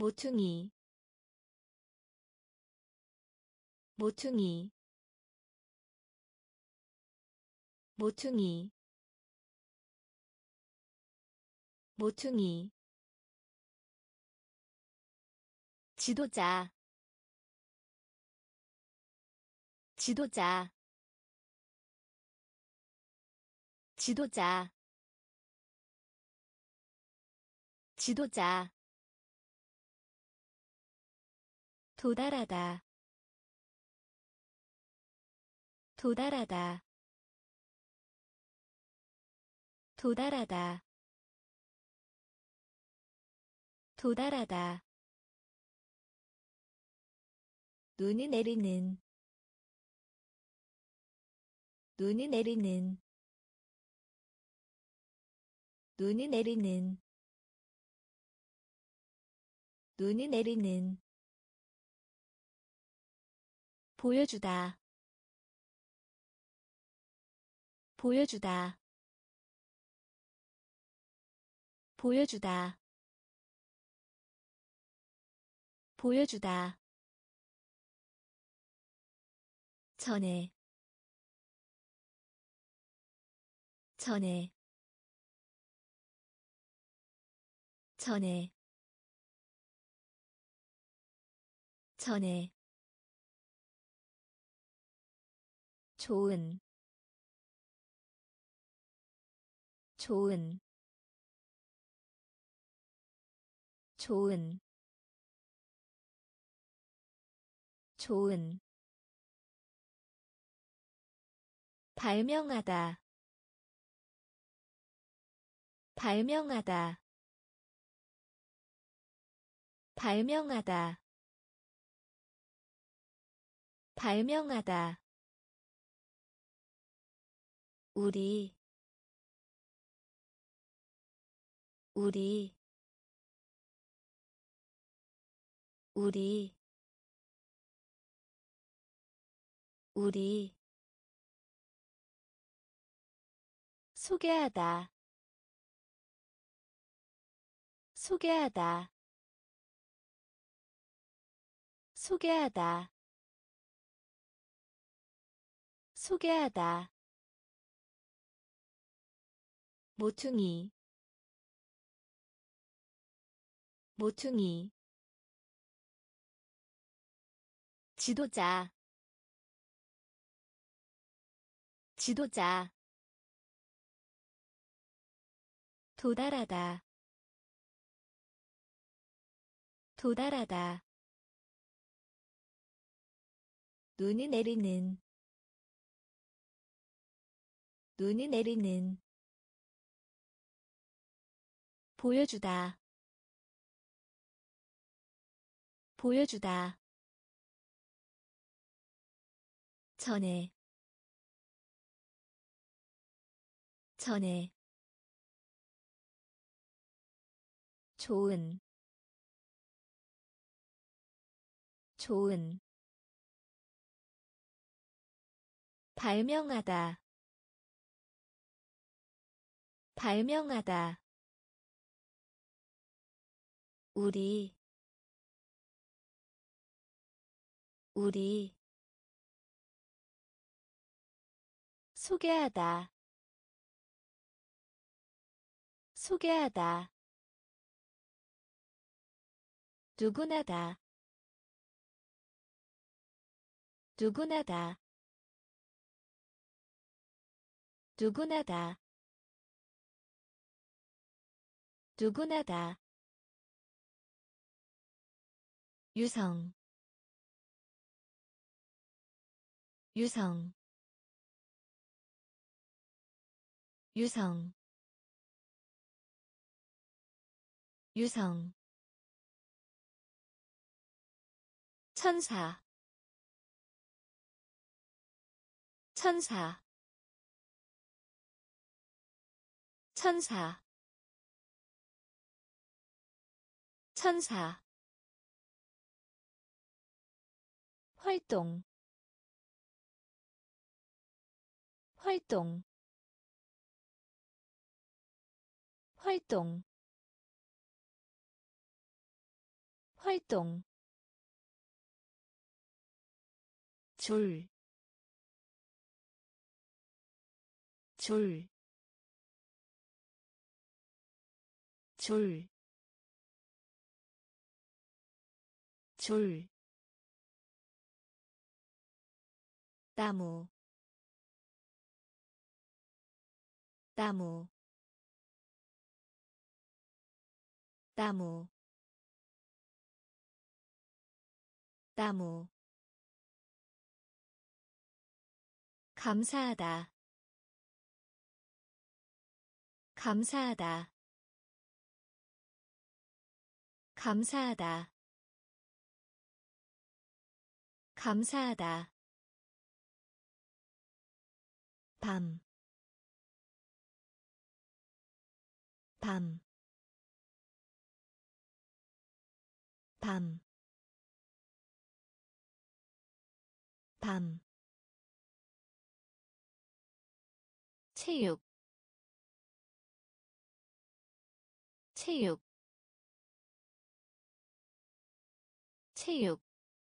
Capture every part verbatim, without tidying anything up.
모퉁이 모퉁이 모퉁이 모퉁이 지도자 지도자 지도자 지도자 도달하다 도달하다 도달하다 도달하다 눈이 내리는 눈이 내리는 눈이 내리는 눈이 내리는 보여주다 보여주다 보여주다 보여주다 전에 전에 전에 전에 좋은 좋은 좋은 좋은 발명하다 발명하다 발명하다 발명하다 우리 우리 우리 우리 소개하다 소개하다 소개하다 소개하다 모퉁이 모퉁이 지도자 지도자 도달하다 도달하다 눈이 내리는 눈이 내리는 보여주다 보여주다 전에 전에 좋은 좋은 발명하다 발명하다 우리 우리 소개하다 소개하다 누구나다 누구나다 누구나다 누구나다 유성 유성 유성 유성 천사 천사 천사 천사 활동 활동 활동 활동 줄, 줄, 줄, 줄, 나무, 나무, 나무, 나무, 감사하다, 감사하다, 감사하다, 감사하다, 밤, 밤, 밤, 밤, 체육, 체육, 체육,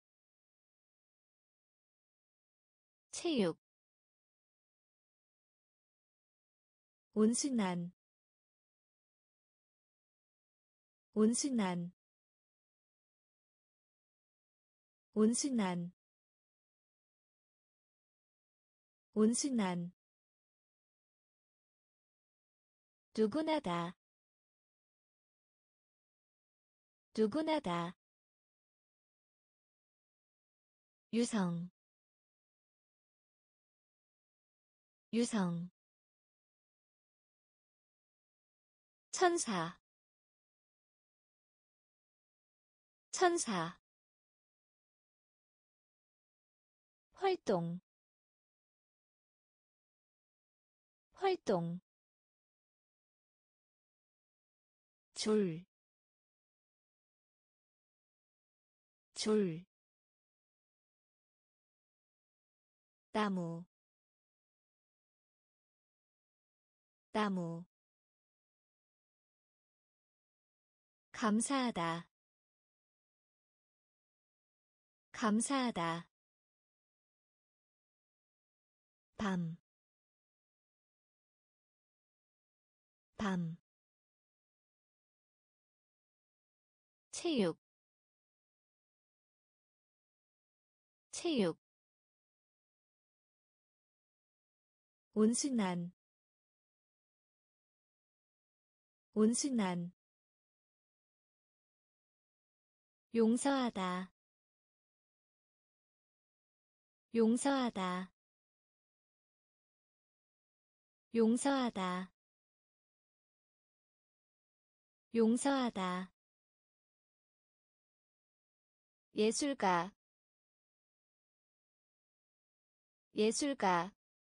체육, 온순한, 온순한, 온순한, 온순한, 누구나다, 누구나다, 유성, 유성, 천사, 천사, 활동, 활동, 줄, 줄, 나무, 나무, 감사하다, 감사하다, 밤, 밤, 체육, 체육, 온순한, 온순한, 용서하다, 용서하다, 용서하다, 용서하다, 예술가, 예술가,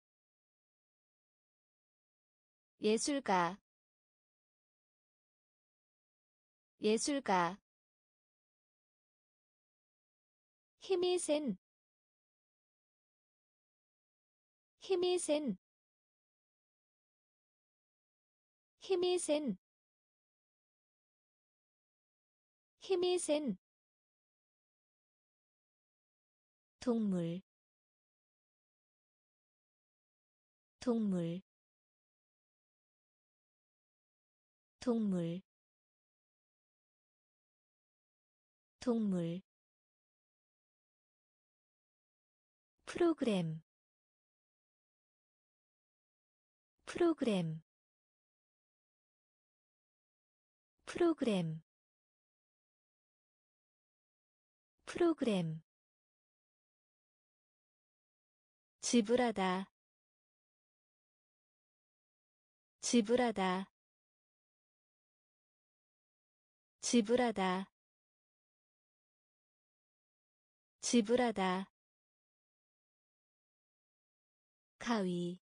예술가, 예술가, 힘이 센, 힘이 센, 힘이 센, 힘이 센, 동물, 동물, 동물, 동물, 프로그램, 프로그램, 프로그램, 프로그램, 지불하다, 지불하다, 지불하다, 지불하다, 가위,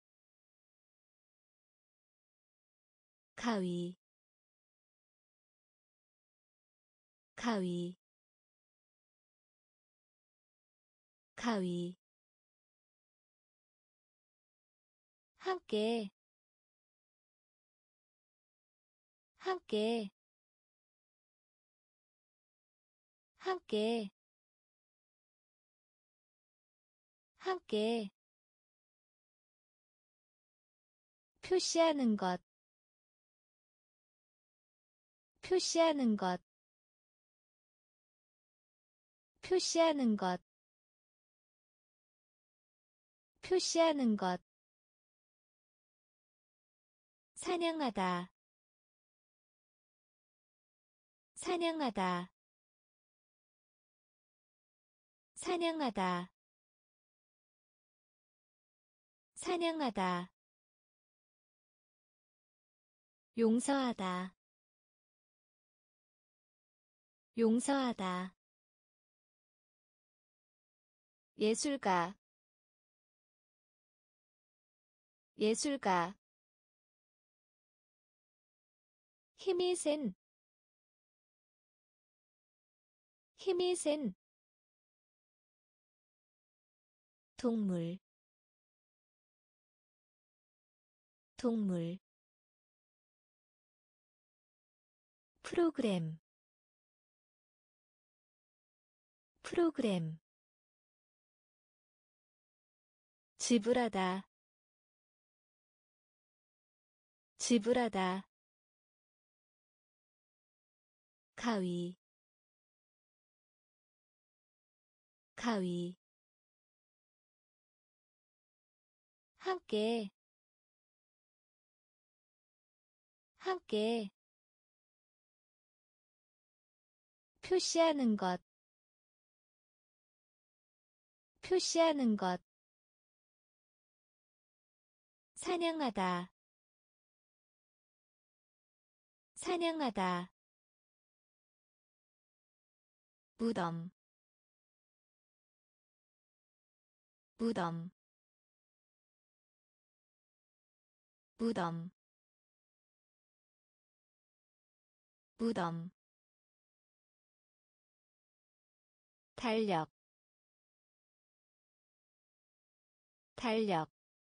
가위, 가위, 가위, 함께, 함께, 함께 함께 표시하는 것 표시하는 것 표시하는 것 표시하는 것 사냥하다 사냥하다 사냥하다 사냥하다 용서하다 용서하다 예술가 예술가 힘이 센 힘이 센 동물 동물 프로그램 프로그램 지불하다 지불하다 가위 가위 함께 함께 표시하는 것 표시하는 것 사냥하다 사냥하다 무덤 무덤 무덤 무덤 달력 달력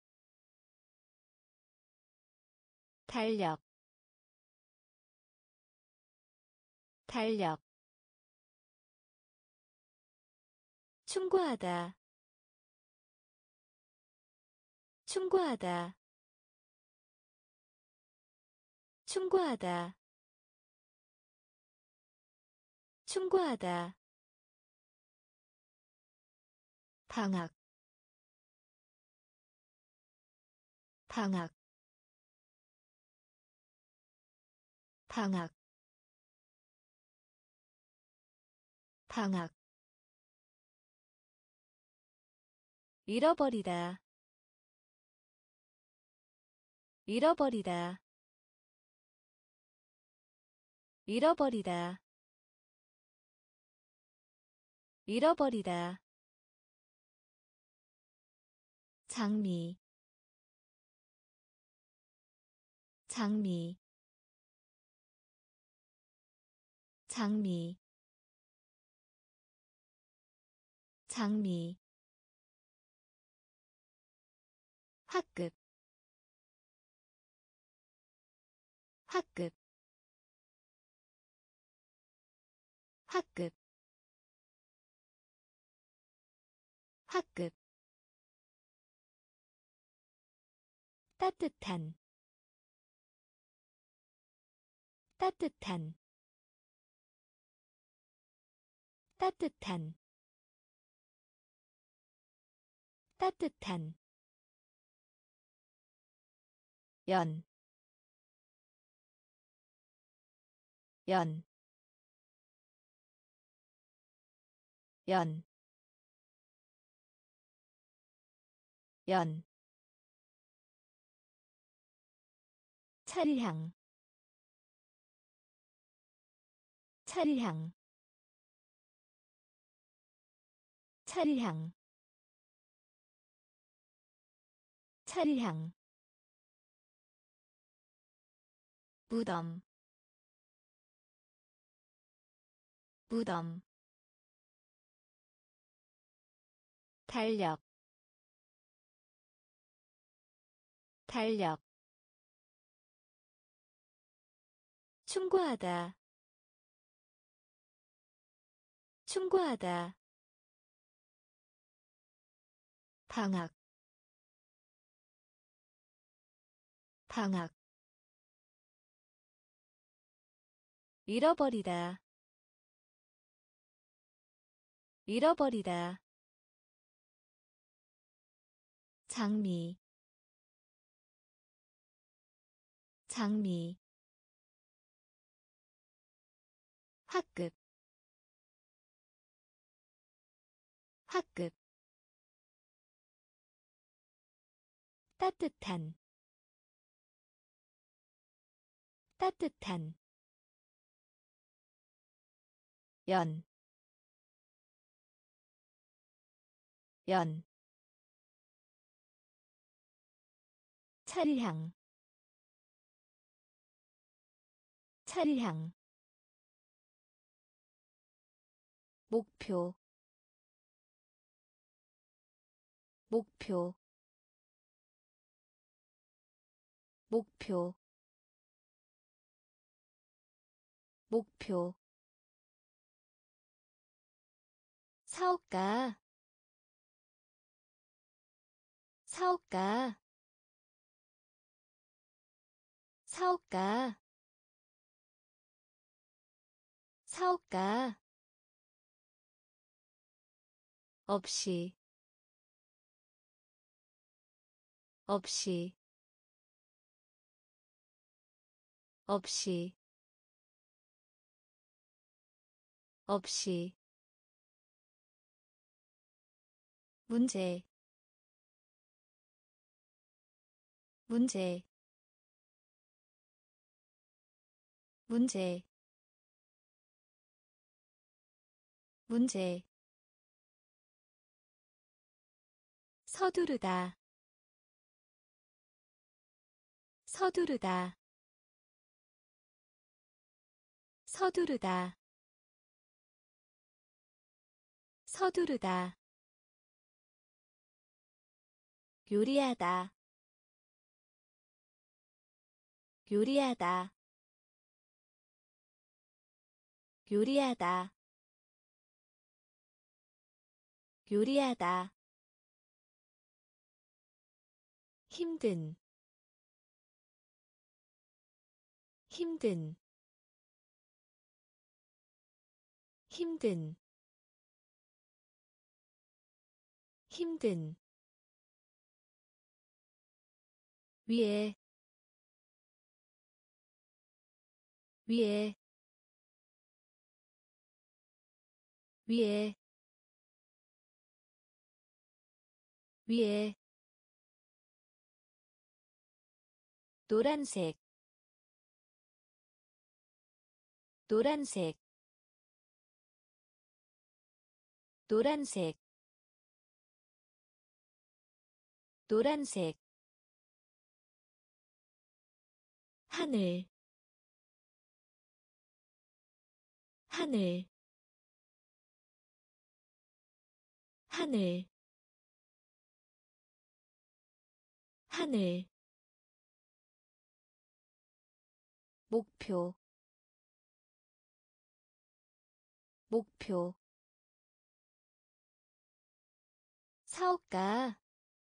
달력 달력 충고하다 충고하다 충고하다 충고하다 방학 방학 방학 방학 잃어버리다 잃어버리다 잃어버리다 잃어버리다 장미 장미 장미 장미 학급 학급 학급 학급 따뜻한 따뜻한 따뜻한 따뜻한 연, 연, 연, 연, 차례향, 차례향, 차례향, 차례향, 무덤, 무덤, 달력, 달력, 충고하다, 충고하다 방학 방학 잃어버리다 잃어버리다 장미 장미 학급 학급 따뜻한 따뜻한 연, 연 차량 차량 목표 목표 목표 목표 사업가 사업가 사업가 사업가 없이 없이 없이 없이 문제 문제 문제 문제 서두르다 서두르다 서두르다 서두르다 요리하다 요리하다 요리하다 요리하다 힘든 힘든 힘든 힘든 위에 위에 위에 위에 노란색 노란색 노란색 노란색 하늘 하늘 하늘 하늘 목표 목표 사업가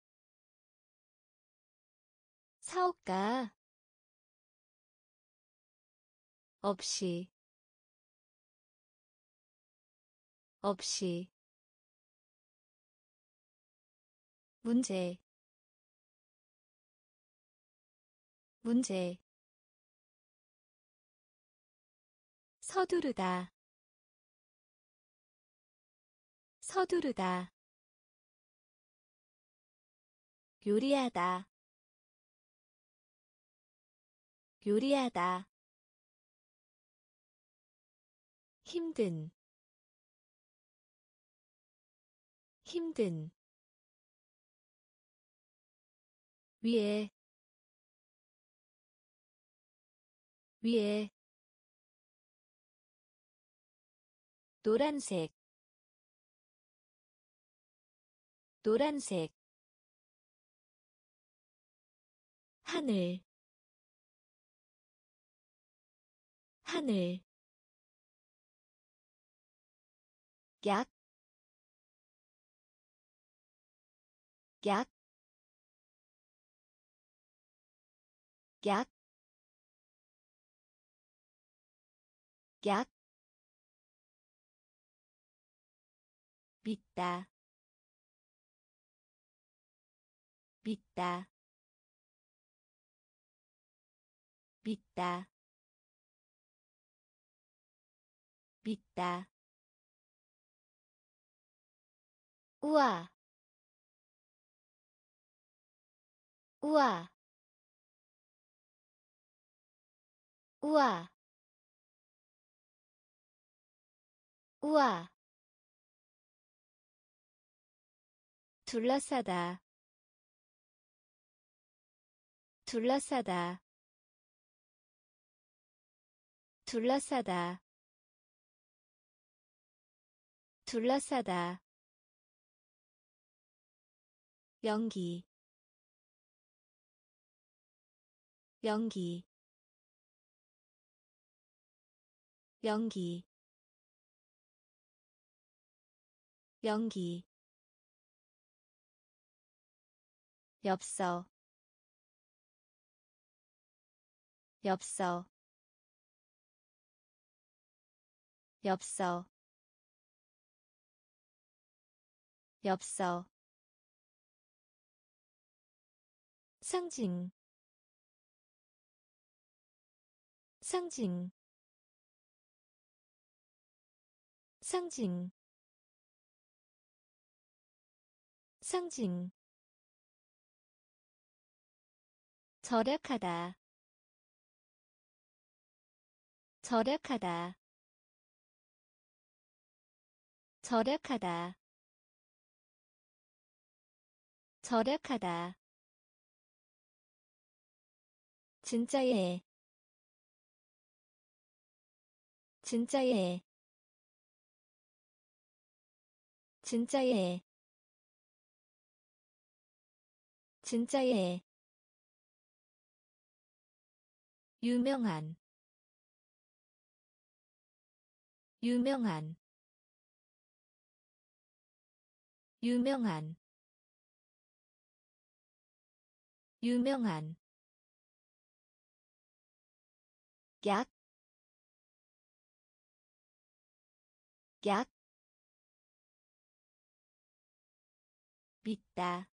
사업가 없이 없이 문제 문제 서두르다 서두르다 요리하다 요리하다 힘든 힘든 위에 위에 노란색 노란색 하늘 하늘 약, 약, 약, 약, 믿다, 믿다, 믿다, 믿다. 우와, 우와, 우와, 우와. 둘러싸다, 둘러싸다, 둘러싸다, 둘러싸다. 연기, 연기, 연기, 연기. 엽서, 엽서, 엽서, 엽서. 상징, 상징, 상징, 상징. 절약하다, 절약하다, 절약하다, 절약하다. 진짜예, 진짜예, 진짜예, 진짜예. 유명한, 유명한, 유명한, 유명한. 약, 약, 믿다,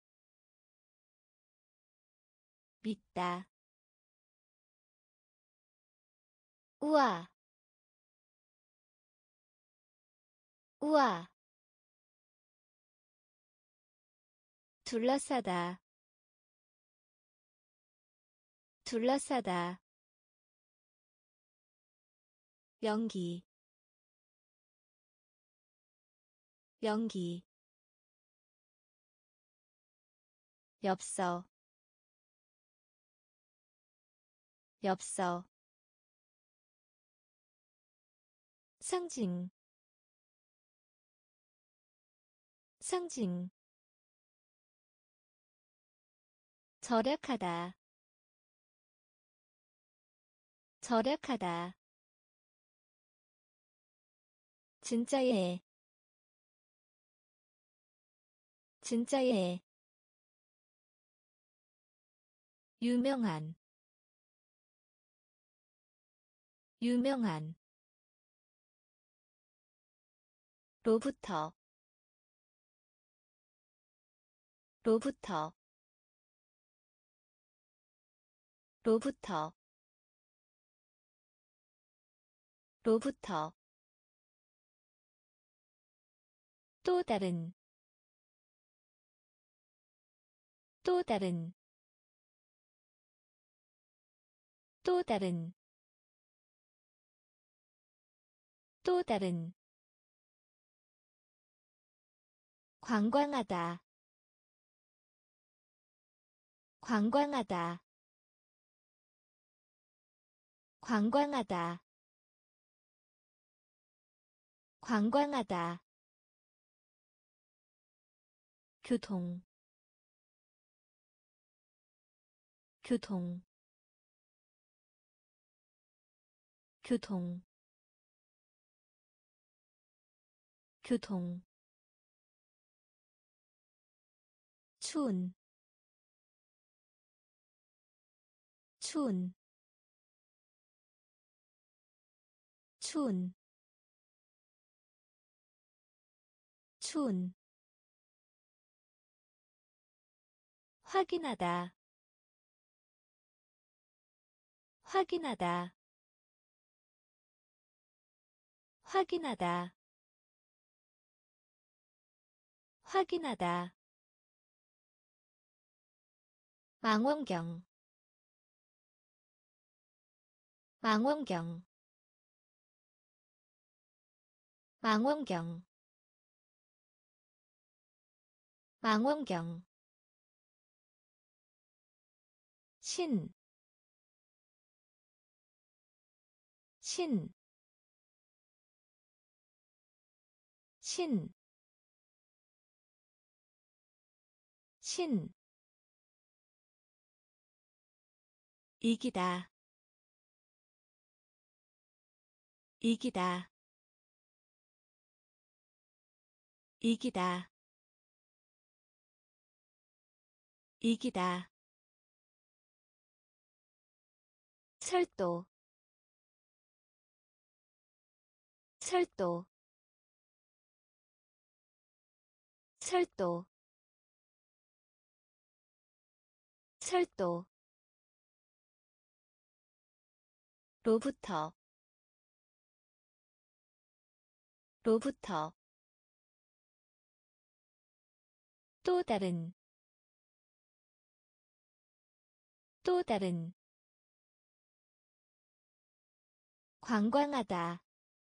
믿다. 우와, 우와. 둘러싸다, 둘러싸다. 연기, 연기. 엽서, 엽서. 상징, 상징. 절약하다, 절약하다. 진짜예, 진짜예. 유명한, 유명한. 로부터, 로부터, 로부터, 로부터. 또 다른, 또 다른, 또 다른, 또 다른. 관광하다, 관광하다, 관광하다, 관광하다. 교통, 교통, 교통. 교통 추운 추운 추운 추운 확인하다 확인하다 확인하다 확인하다 망원경 망원경 망원경 망원경 신, 신, 신, 신, 이기다, 이기다, 이기다, 이기다, 철도, 철도, 철도, 철도, 로부터, 로부터, 또 다른, 또 다른, 관광하다,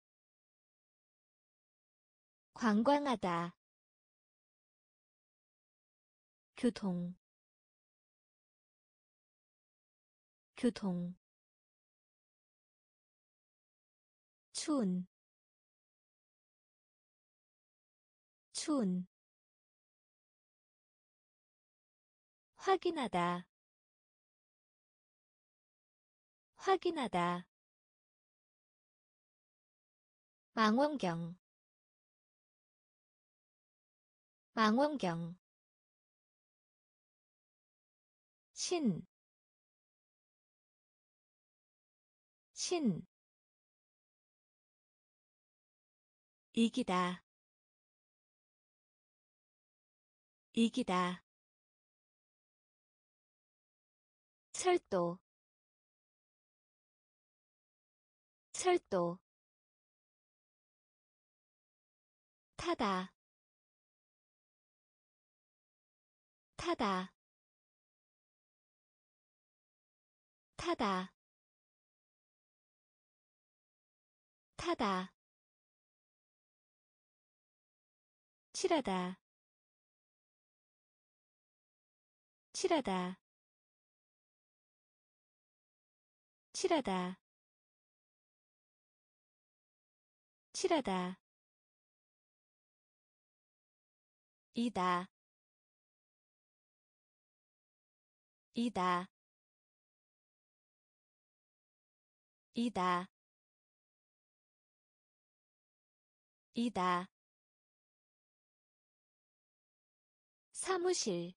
관광하다, 교통, 교통, 추운, 추운, 확인하다, 확인하다, 망원경, 망원경, 신, 신, 이기다, 이기다, 철도, 철도, 타다, 타다, 타다, 타다, 칠하다, 칠하다, 칠하다, 칠하다, 이다, 이다, 이다, 이다, 사무실,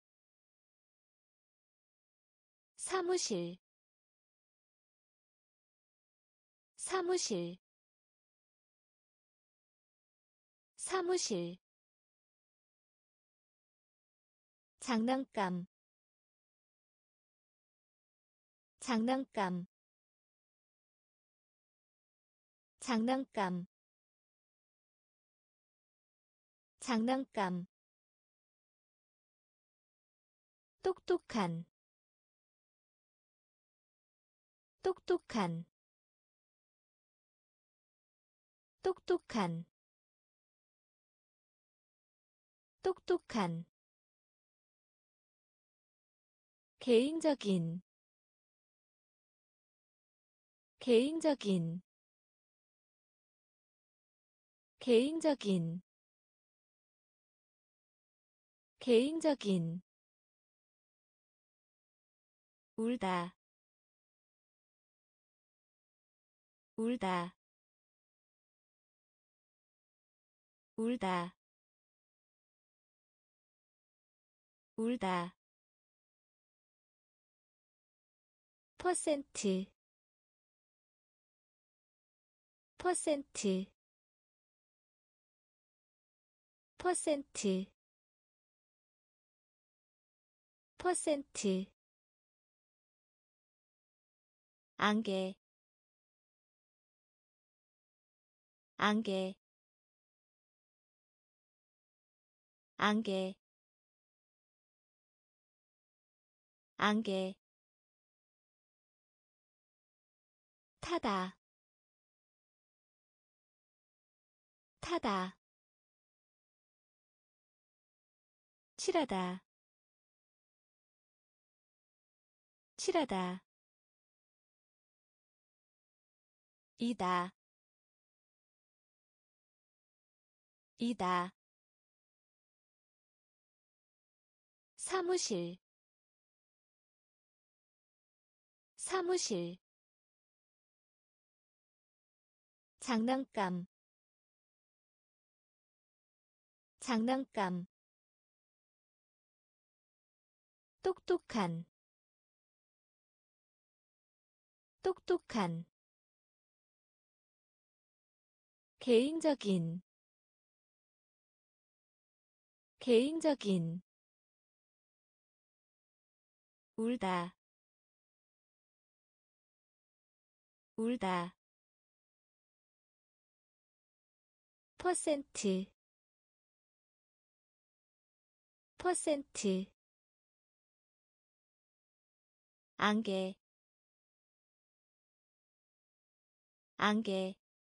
사무실, 사무실, 사무실, 장난감, 장난감, 장난감, 장난감, 똑똑한, 똑똑한, 똑똑한, 똑똑한, 개인적인, 개인적인, 개인적인, 개인적인, 울다, 울다, 울다 울다 퍼센트 퍼센트 퍼센트 퍼센트 안개 안개 안개 안개 타다 타다 칠하다 칠하다 이다 이다 사무실 사무실 장난감 장난감 똑똑한 똑똑한 개인적인 개인적인 울다 울다 퍼센트 퍼센트 안개 안개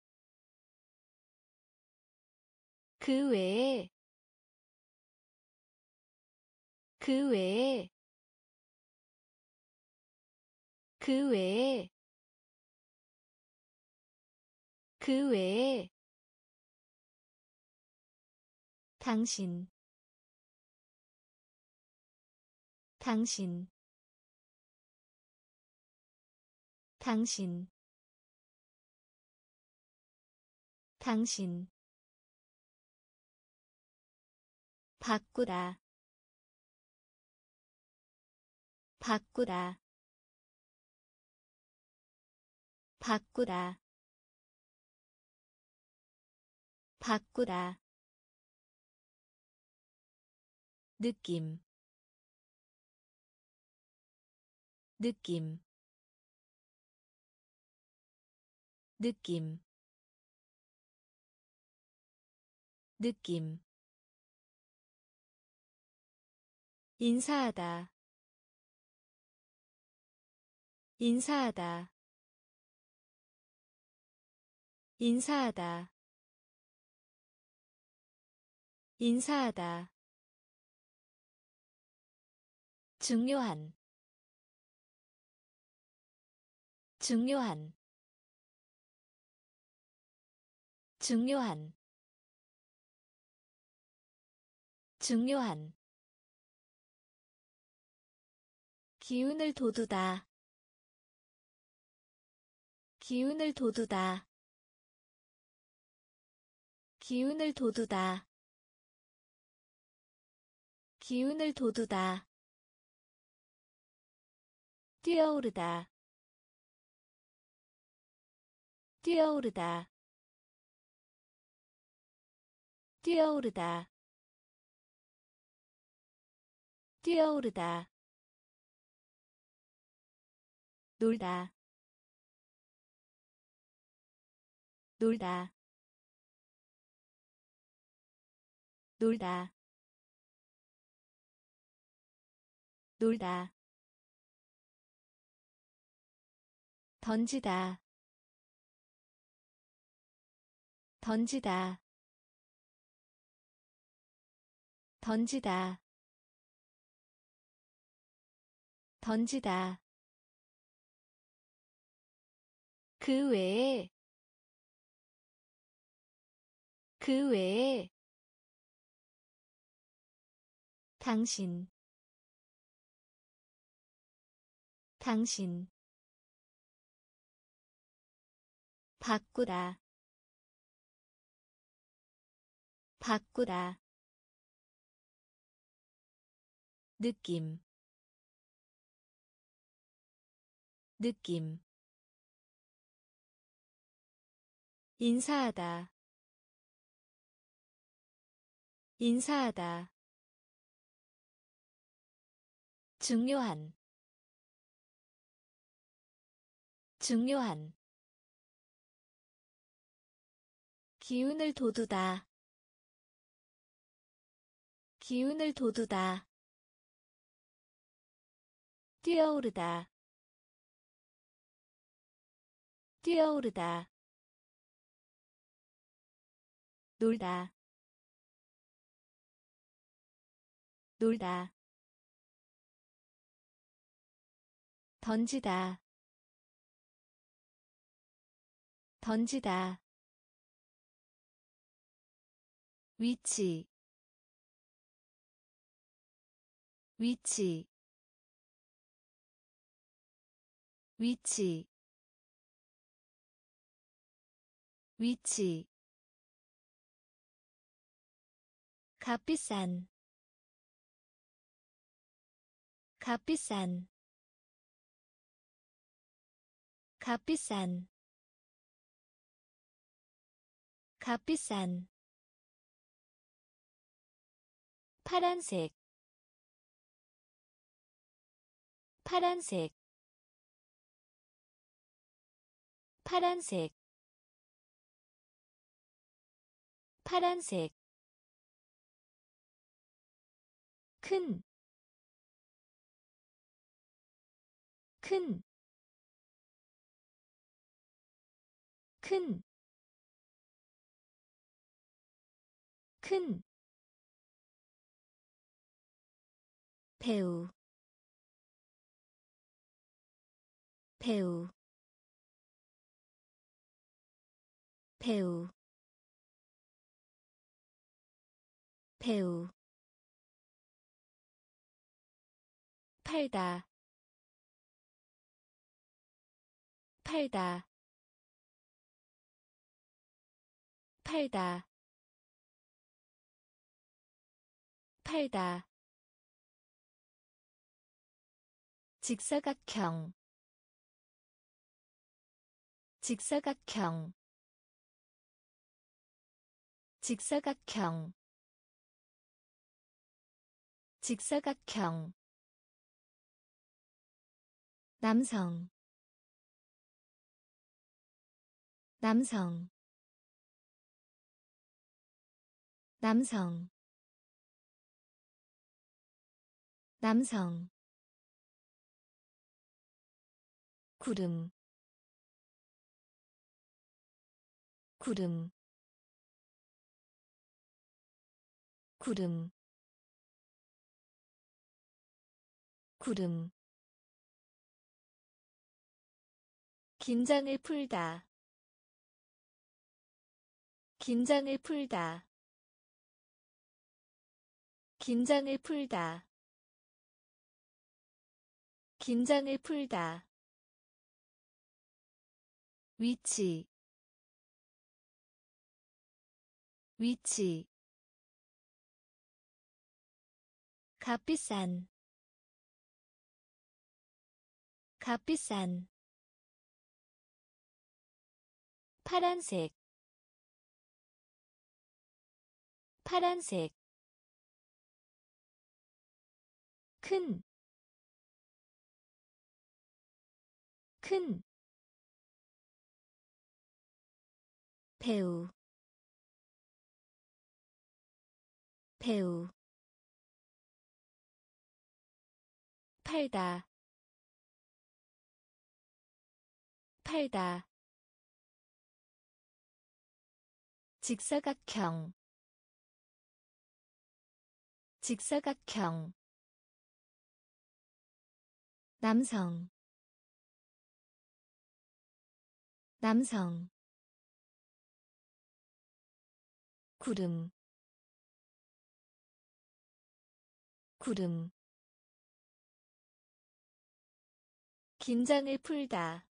그 외에 그 외에 그 외에 그 외에 당신 당신 당신 당신 바꾸다 바꾸다 바꾸다 바꾸다 느낌 느낌 느낌 느낌 인사하다 인사하다 인사하다 인사하다 중요한 중요한 중요한 중요한 기운을 돋우다 기운을 돋우다 기운을 돋우다 기운을 돋우다 뛰어오르다 뛰어오르다 뛰어오르다 뛰어오르다 놀다 놀다 놀다 놀다 던지다 던지다 던지다 던지다 그 외에 그 외에 당신 당신 바꾸다 바꾸다 느낌 느낌 인사하다 인사하다 중요한 중요한 기운을 돋우다 기운을 돋우다 뛰어오르다 뛰어오르다 놀다 놀다 던지다 던지다 위치 위치 위치 위치 값비싼 값비싼 값비싼 값비싼 파란색 파란색 파란색 파란색 큰, 큰, 큰, 큰, 배우, 배우, 배우, 배우, 팔다, 팔다, 팔다, 팔다, 직사각형, 직사각형, 직사각형, 직사각형, 남성, 남성, 남성, 남성, 구름, 구름, 구름, 구름, 긴장을 풀다, 긴장을 풀다, 긴장을 풀다, 긴장을 풀다, 위치, 위치, 값비싼, 값비싼, 파란색, 파란색, 큰, 큰, 배우, 배우, 팔다, 팔다, 직사각형, 직사각형, 남성, 남성, 구름, 구름, 긴장을 풀다,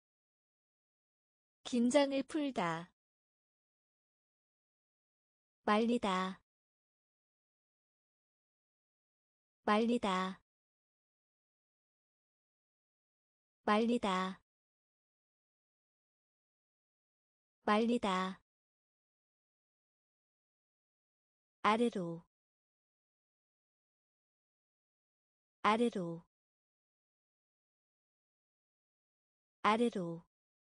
긴장을 풀다, 말리다 말리다 말리다 말리다 아래로 아래로 아래로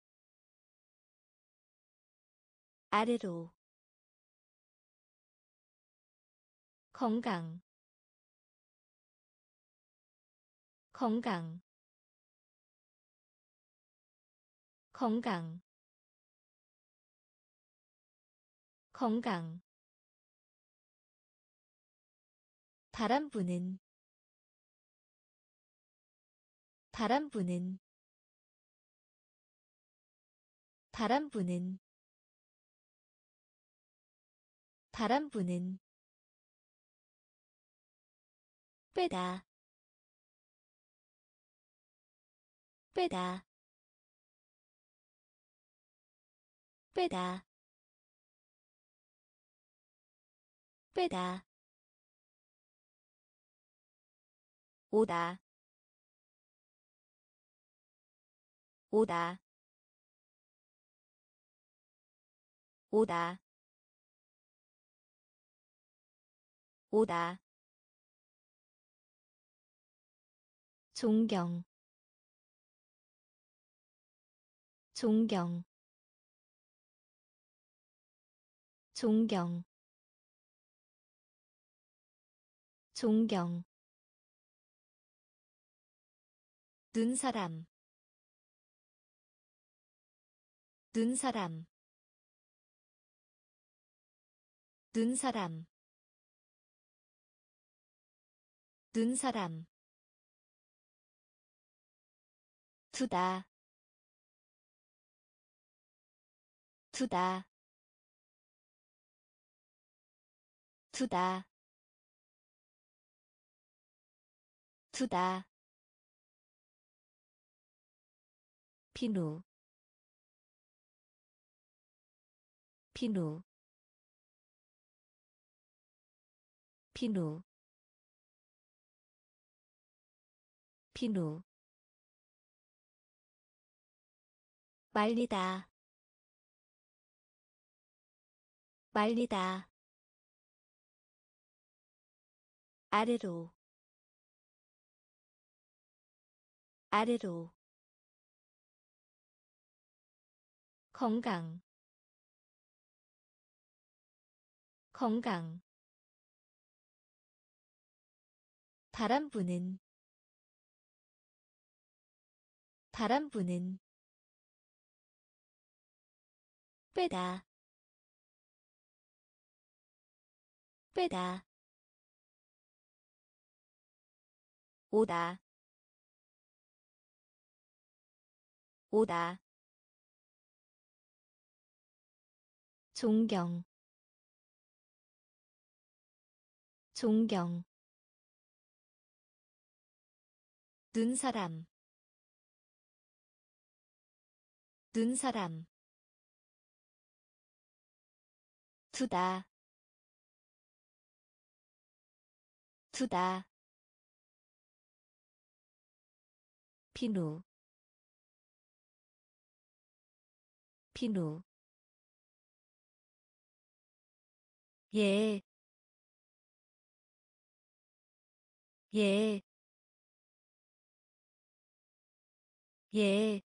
아래로 건강 건강 건강 건강 바람 부는 바람 부는 바람 부는 바람 부는 빼다 빼다 빼다 빼다 오다 오다 오다 오다 존경 존경 존경 존경 눈사람 눈사람 눈사람 눈사람 두다 두다 두다 두다 비누 비누 비누 비누 말리다 말리다 아래로 아래로 건강 건강 바람 부는 바람 부는 빼다 빼다 오다 오다 존경 존경 눈사람 눈사람 두다 두다 비누 비누 예, 예, 예,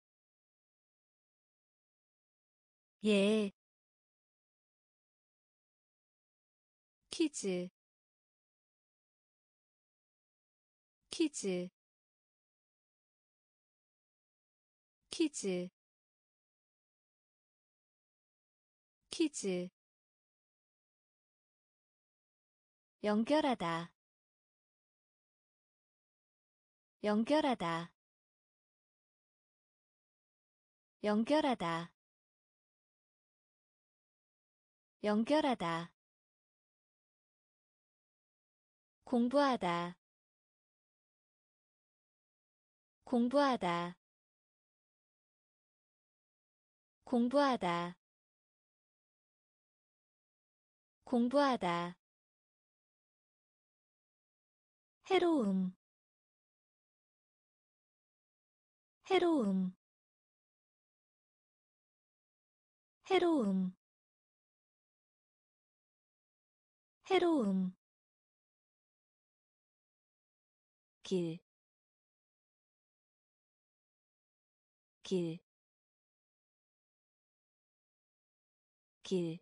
예, 퀴즈, 퀴즈, 퀴즈, 퀴즈, 연결하다, 연결하다, 연결하다, 연결하다, 공부하다, 공부하다, 공부하다, 공부하다 해로움 해로움 해로움 해로움 길, 길, 길,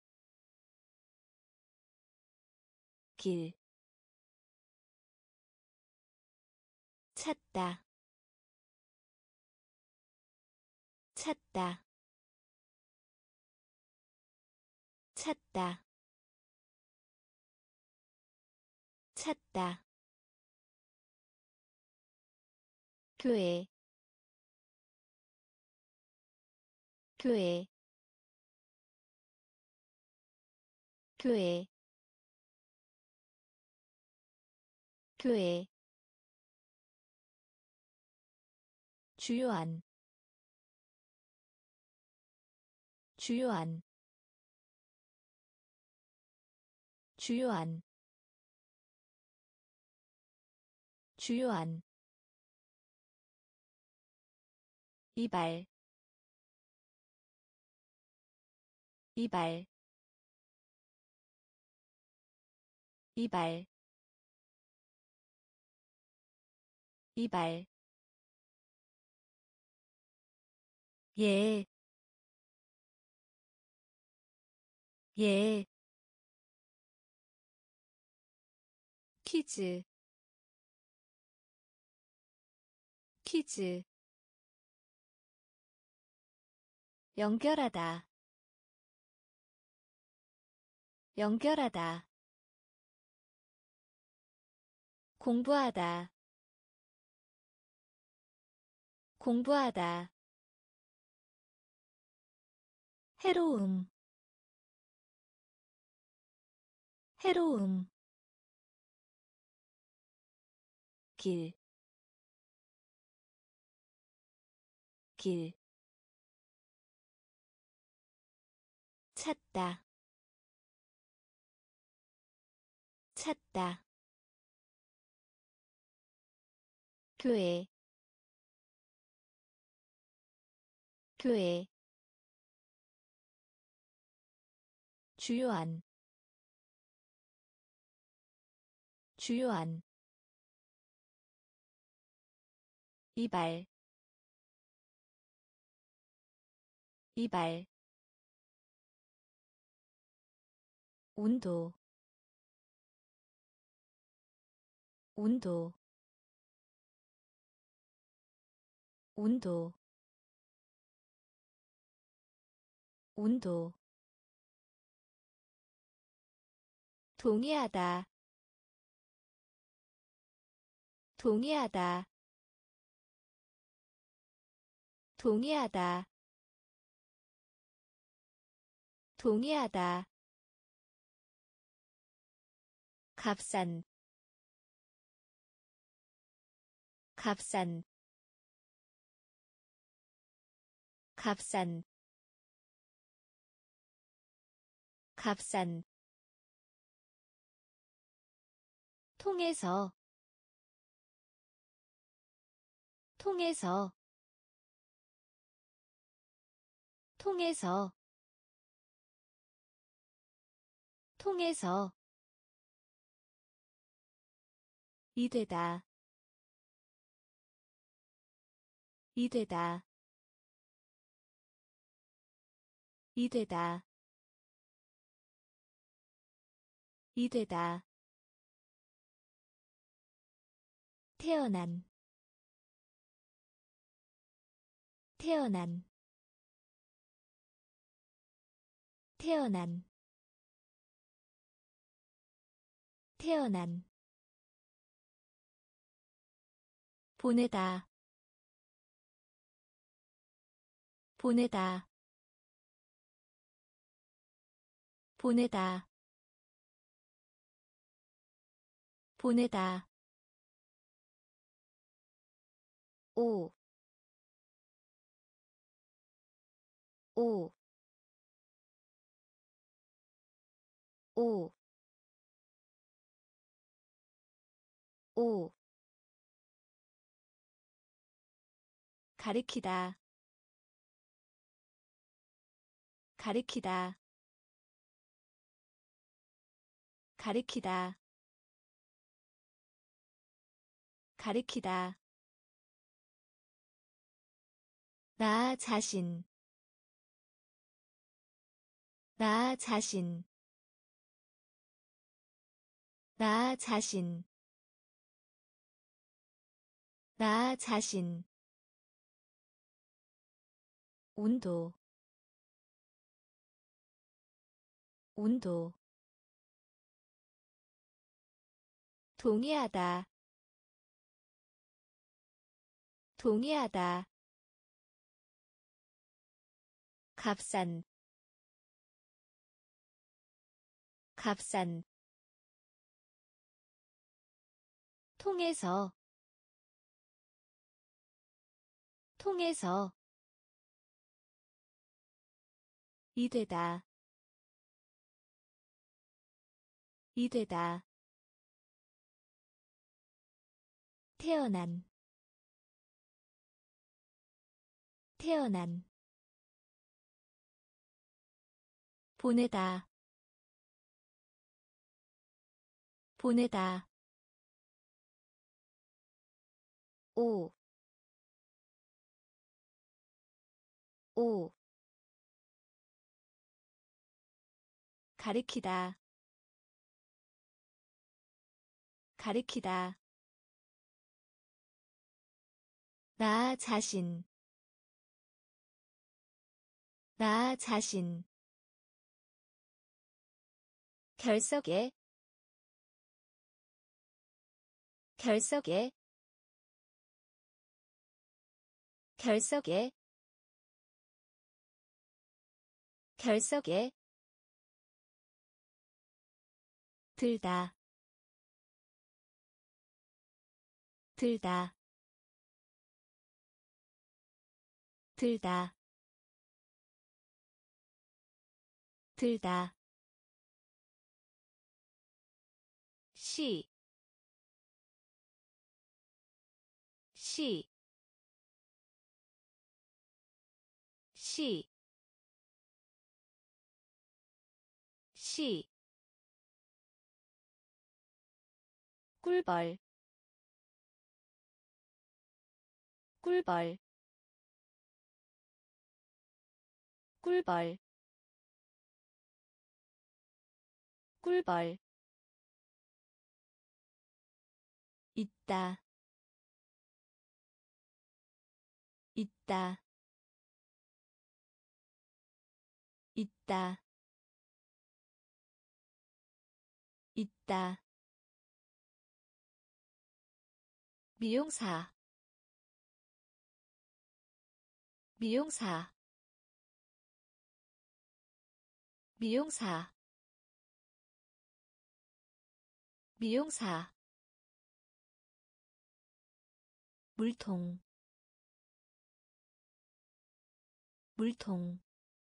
길, 찾다, 찾다, 찾다, 찾다, 교회, 교회, 교회, 교회, 주요한, 주요한, 주요한, 주요한, 이발, 이발, 이발, 이발, 예, 예, 퀴즈, 퀴즈, 연결하다, 연결하다, 공부하다, 공부하다, 해로움, 해로움, 길, 길, 찾다, 찾다, 교회, 교회, 주요한, 주요한, 이발, 이발, 온도, 온도, 온도, 온도, 동의하다, 동의하다, 동의하다, 동의하다, 값싼, 값싼, 값싼, 값싼, 통해서, 통해서, 통해서, 통해서, 이되다, 이되다, 이되다, 이되다, 태어난, 태어난, 태어난, 태어난, 보내다, 보내다, 보내다, 보내다, 오, 오, 오, 오, 가리키다, 가리키다, 가리키다, 가리키다. 나 자신, 나 자신, 나 자신, 나 자신. 온도, 온도. 동의하다, 동의하다. 값싼, 값싼. 통해서, 통해서. 이되다, 이되다. 태어난, 태어난. 보내다, 보내다. 오, 오. 가리키다, 가리키다. 나 자신, 나 자신. 결석에, 결석에, 결석에, 결석에. 들다, 들다, 들다, 들다. 시, 시, 시, 시. 꿀벌, 꿀벌, 꿀벌, 꿀벌. 있다, 있다, 있다, 있다. 미용사, 미용사, 미용사, 미용사. 물통, 물통,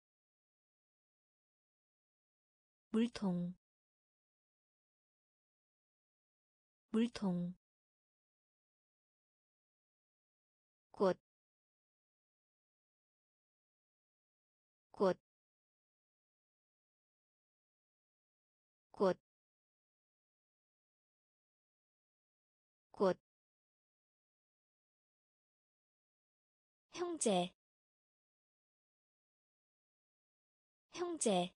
물통, 물통. 꽃, 꽃, 꽃, 꽃. 형제, 형제,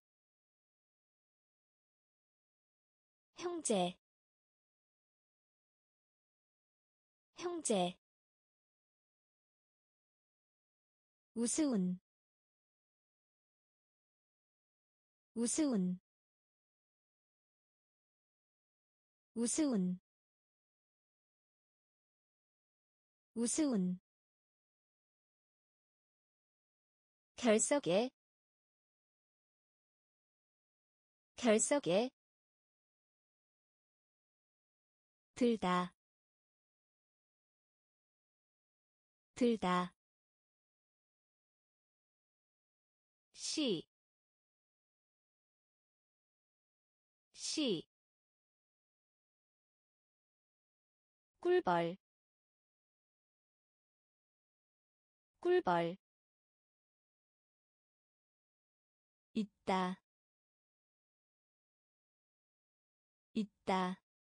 형제, 형제. 우스운, 우스운, 우스운, 우스운. 결석에, 결석에. 들다, 들다. 시, 시 꿀벌 꿀벌 있다 있다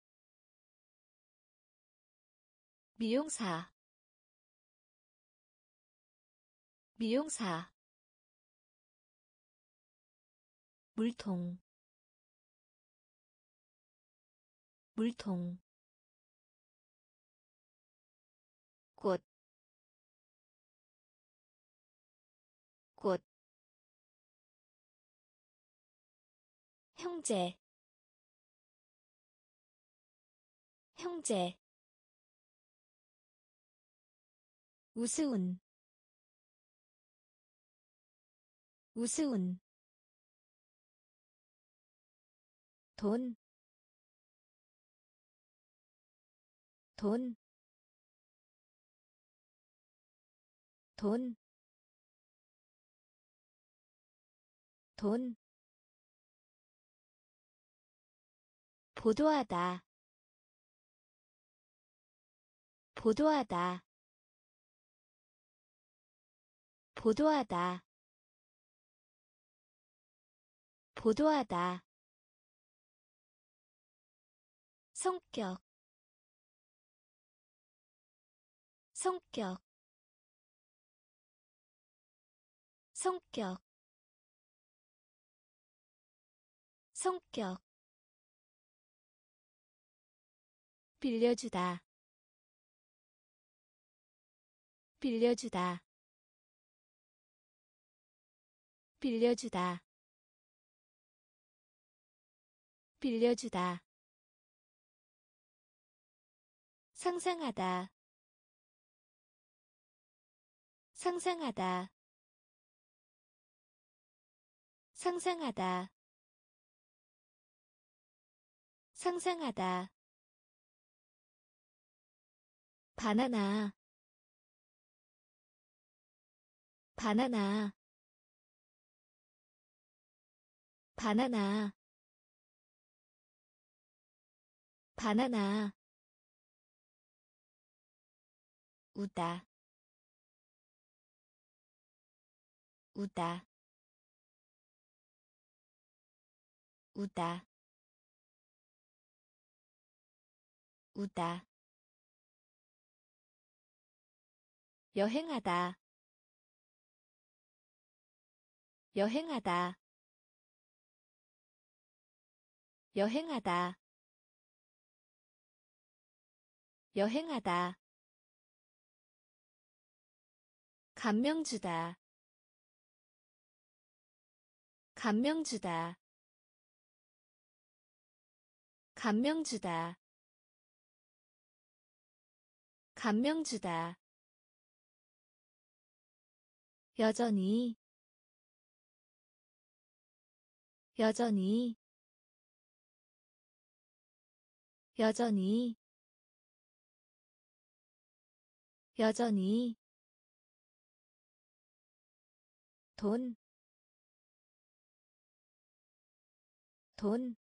미용사 미용사 물통 물통 꽃, 꽃, 형제, 형제, 우스운, 우스운, 돈, 돈, 돈, 돈, 보도하다, 보도하다, 보도하다, 보도하다, 성격, 성격, 성격, 성격, 빌려주다, 빌려주다, 빌려주다, 빌려주다, 상상하다, 상상하다, 상상하다, 상상하다, 바나나, 바나나, 바나나, 바나나, 우다, 우다, 우다, 우다, 여행하다, 여행하다, 여행하다, 여행하다, 감명 주다, 감명 주다, 감명 주다, 감명 주다, 여전히, 여전히, 여전히, 여전히, 돈, 돈,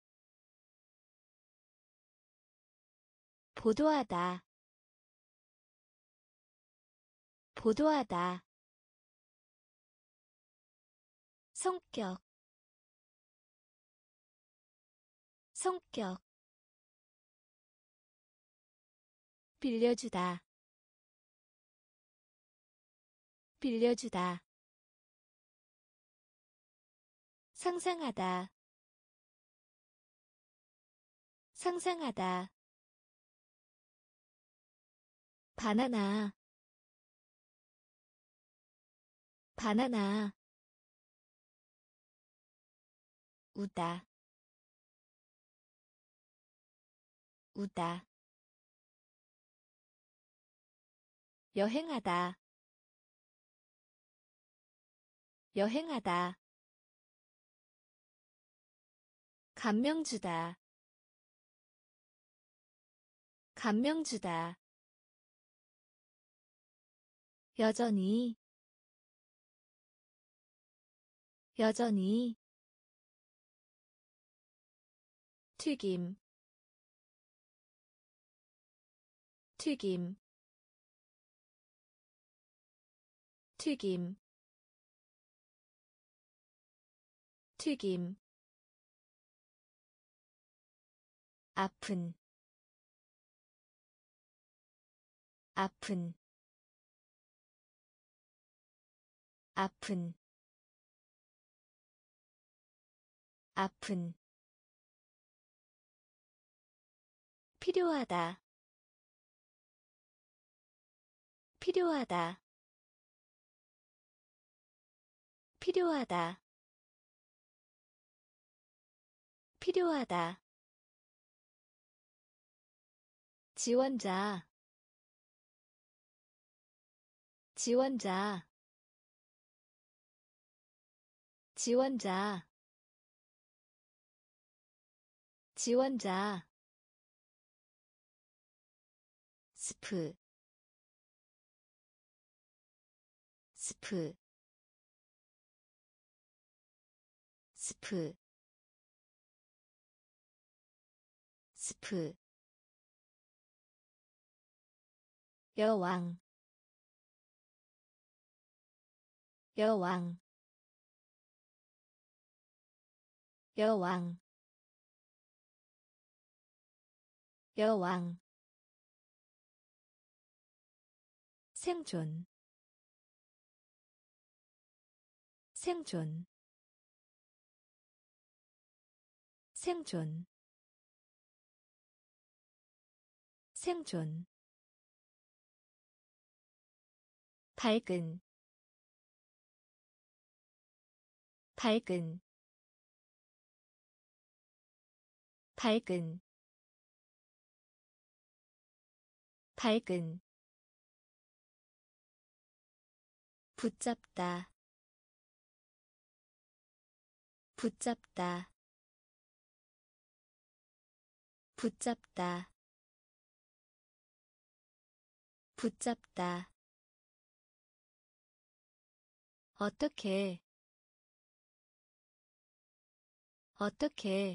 보도하다, 보도하다, 성격, 성격, 빌려주다, 빌려주다, 상상하다, 상상하다, 바나나, 바나나, 우다, 우다, 여행하다, 여행하다, 감명 주다, 감명 주다, 여전히, 여전히, 튀김 튀김 튀김 튀김 아픈 아픈 아픈 아픈 필요하다 필요하다 필요하다 필요하다 지원자 지원자 지원자 지원자 스프 스프 스프 스프 여왕 여왕 여왕 여왕 생존 생존 생존 생존 밝은 밝은 밝은 밝은 붙잡다 붙잡다 붙잡다 붙잡다 어떻게 어떻게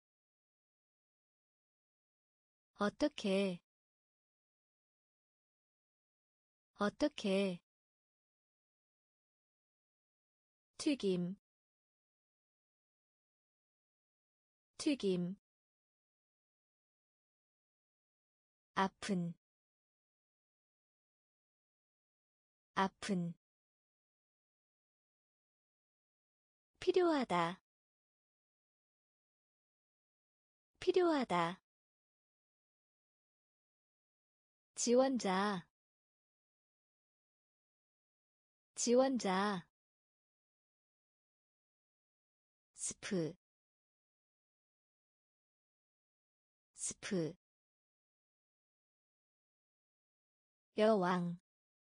어떻게 어떻게 튀김 튀김 아픈 아픈 필요하다 필요하다 지원자 지원자 스프 스프 여왕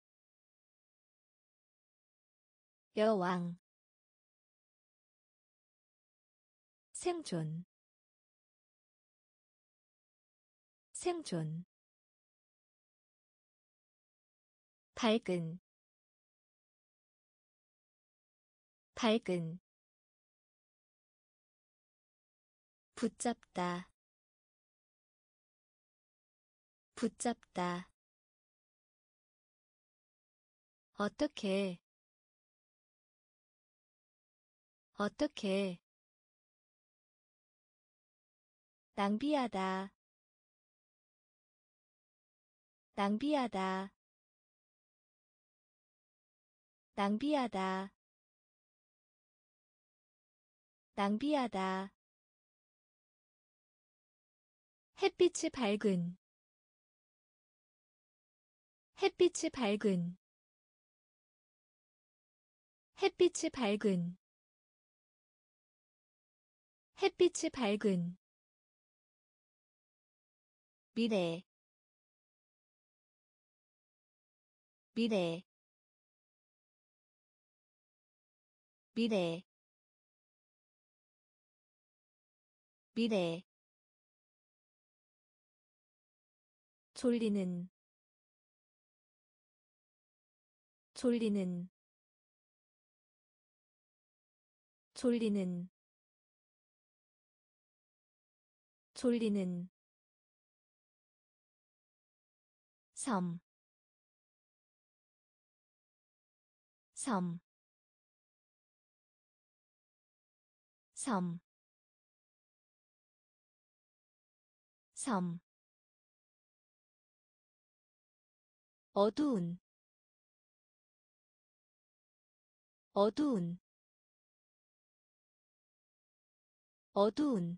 여왕 생존 생존 밝은 밝은 붙잡다 붙잡다 어떻게 어떻게 낭비하다 낭비하다 낭비하다 낭비하다 햇빛이 밝은 햇빛이 밝은 햇빛이 밝은 햇빛이 밝은 미래 미래 미래 미래 졸리는 졸리는 졸리는 졸리는 섬, 섬, 섬, 섬. 어두운, 어두운, 어두운,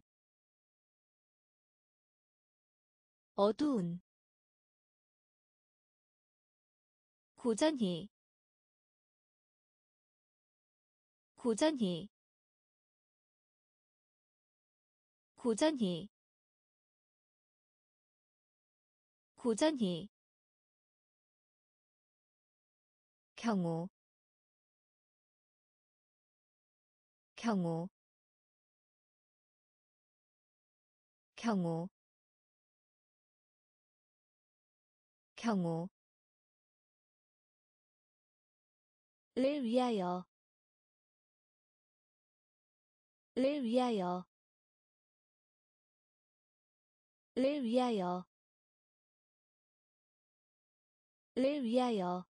어두운. 고전히, 고전히, 고전히, 고전히. 경우, 경우, 경우, 경우. 를 위하여, 를 위하여, 를 위하여, 를 위하여.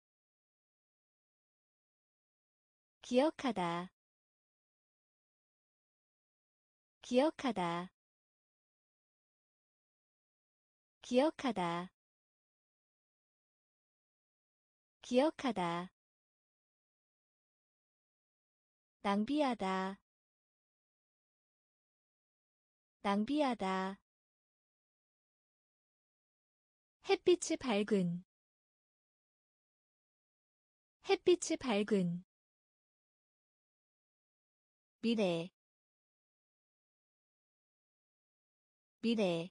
기억하다, 기억하다, 기억하다, 기억하다. 낭비하다, 낭비하다. 햇빛이 밝은, 햇빛이 밝은. 미래, 미래.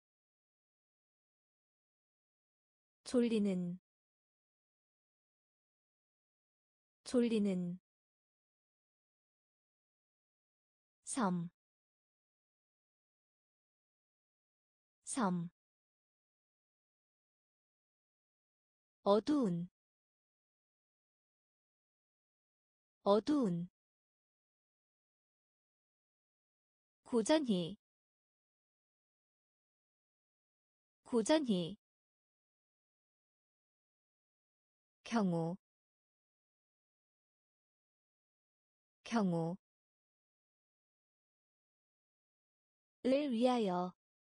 졸리는, 졸리는 섬, 섬. 어두운, 어두운. 고전히, 고전히. 경우, 경우. 를 위하여,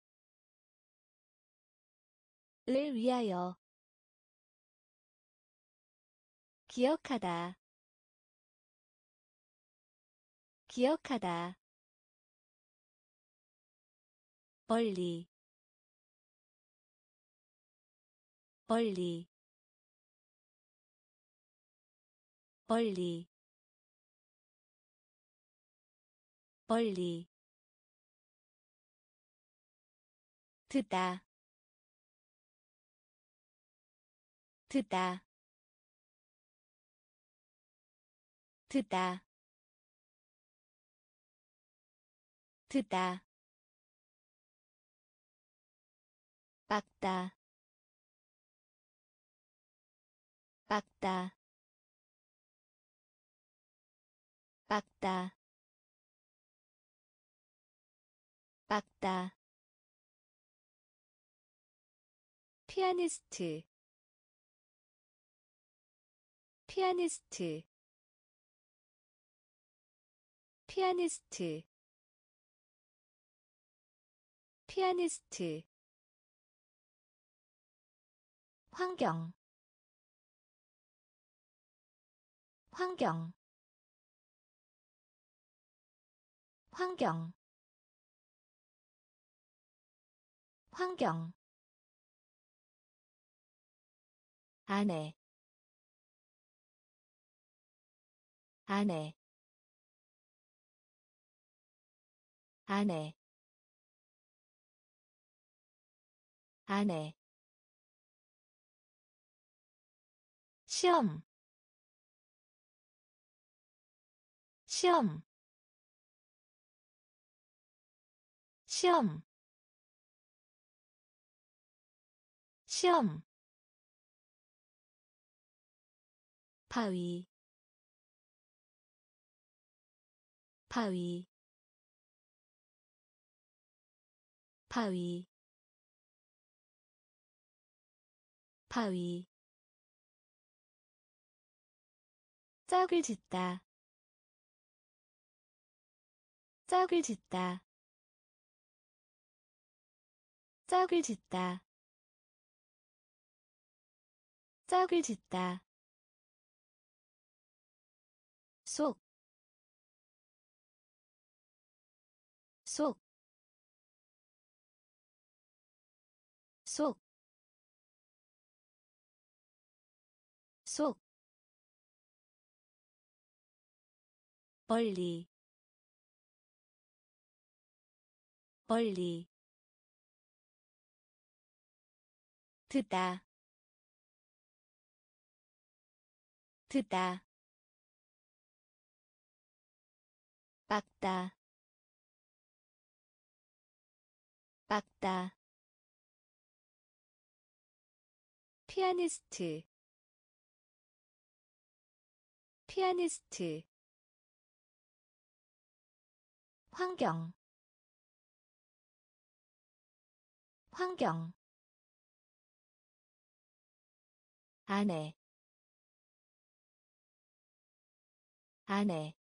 를 위하여. 기억하다, 기억하다. 멀리, 멀리, 멀리, 멀리. 듣다, 듣다, 듣다, 듣다. 빡다, 빡다, 빡다, 빡다. 피아니스트, 피아니스트, 피아니스트, 피아니스트. 환경, 환경, 환경, 환경. 안에, 안에, 안에, 안에. 시험, 시험, 시험, 시험. 바위, 바위, 바위 바위 짝을 짓다 짝을 짓다 짝을 짓다 짝을 짓다 속, 속, 속, 속, 멀리, 멀리, 듣다, 듣다, 빡다, 빡다, 피아니스트, 피아니스트, 환경, 환경, 안에, 안에,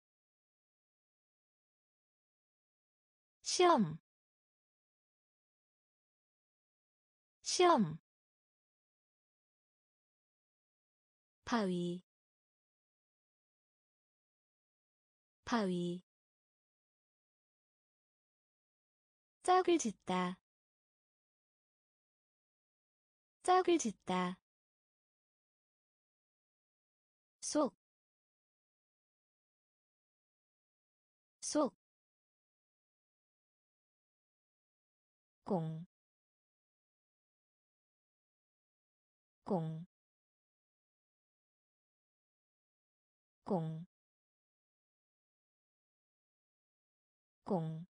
시험, 시험, 바위, 바위, 짝을 짓다, 짝을 짓다, 속, 속, 공, 공, 공, 공,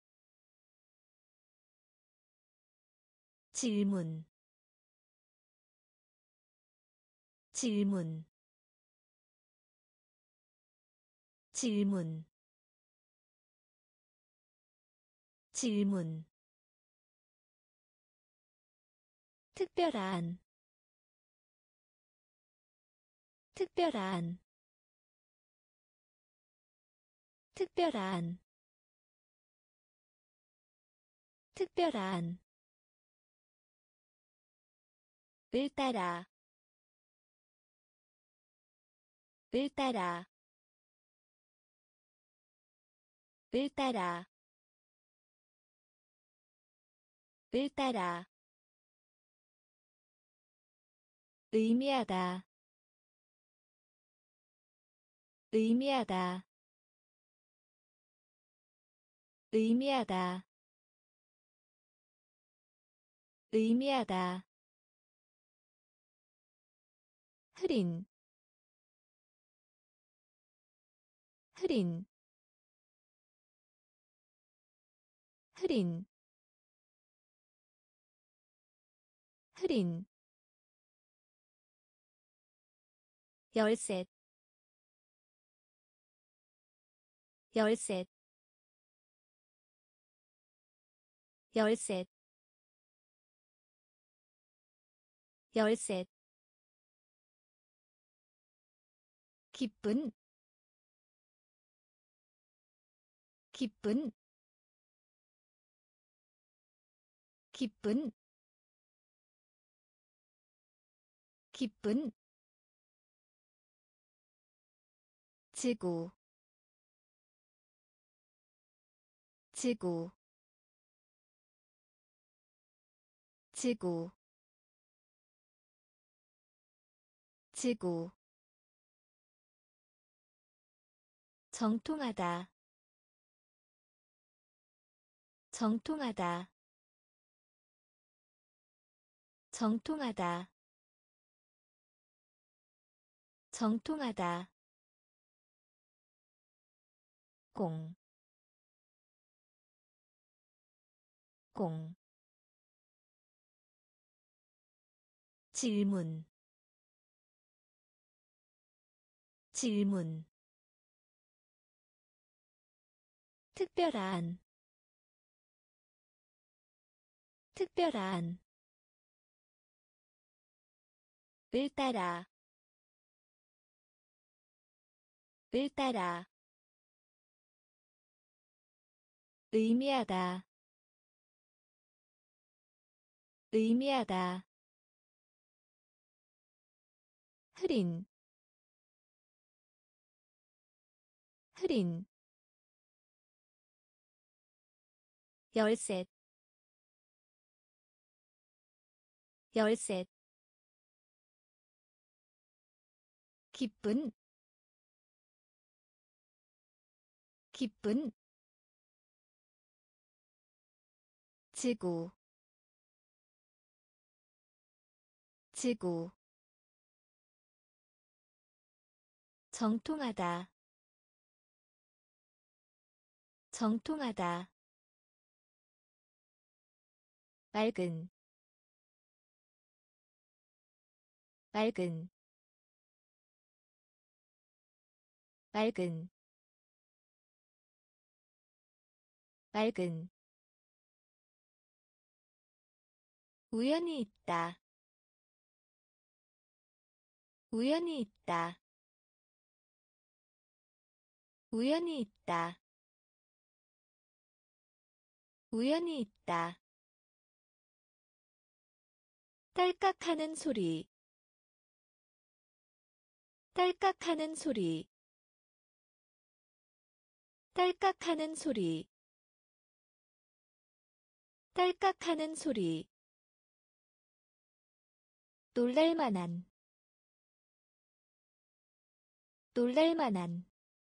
질문, 질문, 질문, 질문, 특별한, 특별한, 특별한, 특별한, 을 따라, 을 따라, 을 따라, 을 따라, 의미하다, 의미하다, 의미하다, 의미하다, 흐린, 흐린, 흐린, 흐린, 열셋, 열셋, 열셋, 열셋, 기쁜, 기쁜, 기쁜, 기쁜, 지구, 지구, 지구, 지구, 정통하다, 정통하다, 정통하다, 정통하다, 공, 공, 질문, 질문, 특별한, 특별한 을 따라 을 따라 의미하다 의미하다 흐린 흐린 열셋 열셋 기쁜 기쁜 지구 지구 정통하다 정통하다 맑은 맑은 맑은 맑은 우연히 있다 우연히 있다 우연히 있다 우연히 있다 딸깍하는 소리 딸깍하는 소리 딸깍하는 소리 딸깍하는 소리 놀랄만한 놀랄만한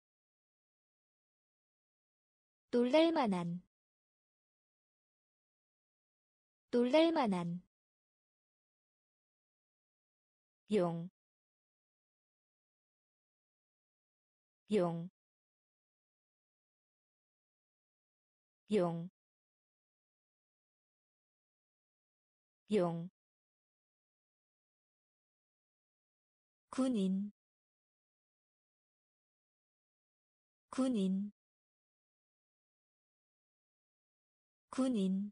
놀랄만한 놀랄만한 용, 용, 용, 용 군인 군인 군인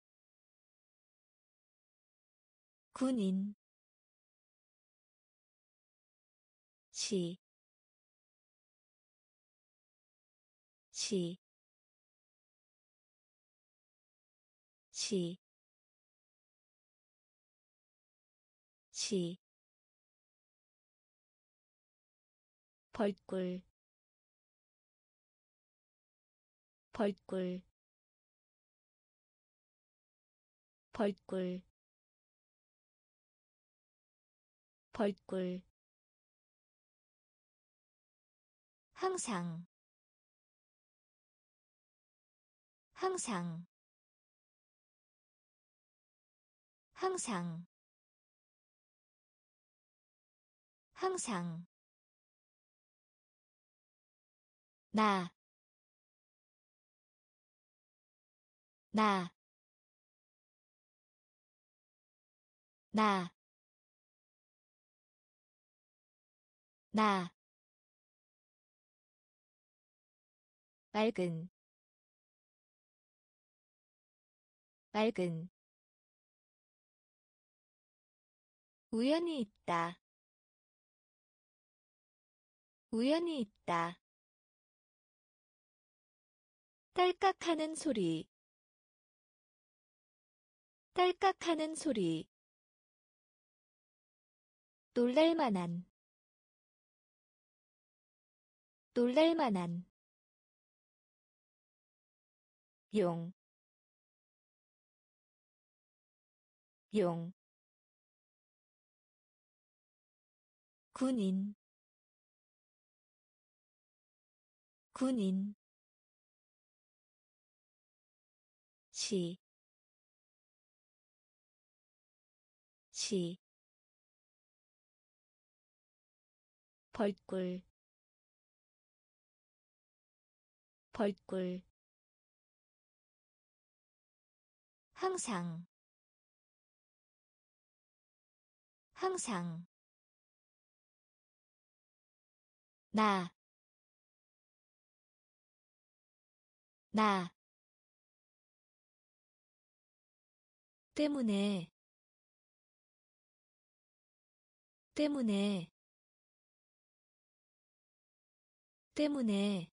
군인 시, 시, 시, 시 벌꿀 벌꿀 벌꿀 벌꿀 항상 항상 항상 항상 나, 나, 나, 나 맑은 맑은 우연히 있다 우연히 있다 딸깍하는 소리 딸깍하는 소리 놀랄만한 놀랄만한 용, 용 군인 군인 시, 시 벌꿀 벌꿀 항상 항상 나, 나 때문에 때문에 때문에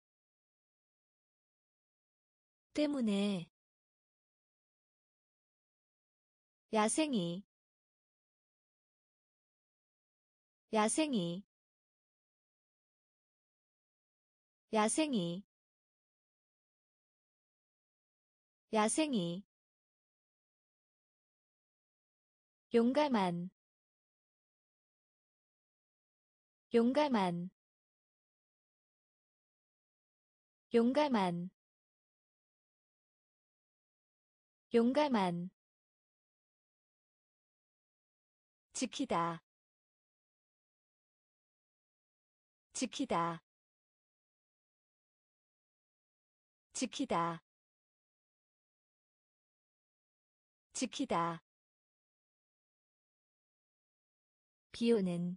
때문에 야생이 야생이 야생이 야생이 용감한 용감한 용감한 용감한 지키다 지키다 지키다 지키다 비오는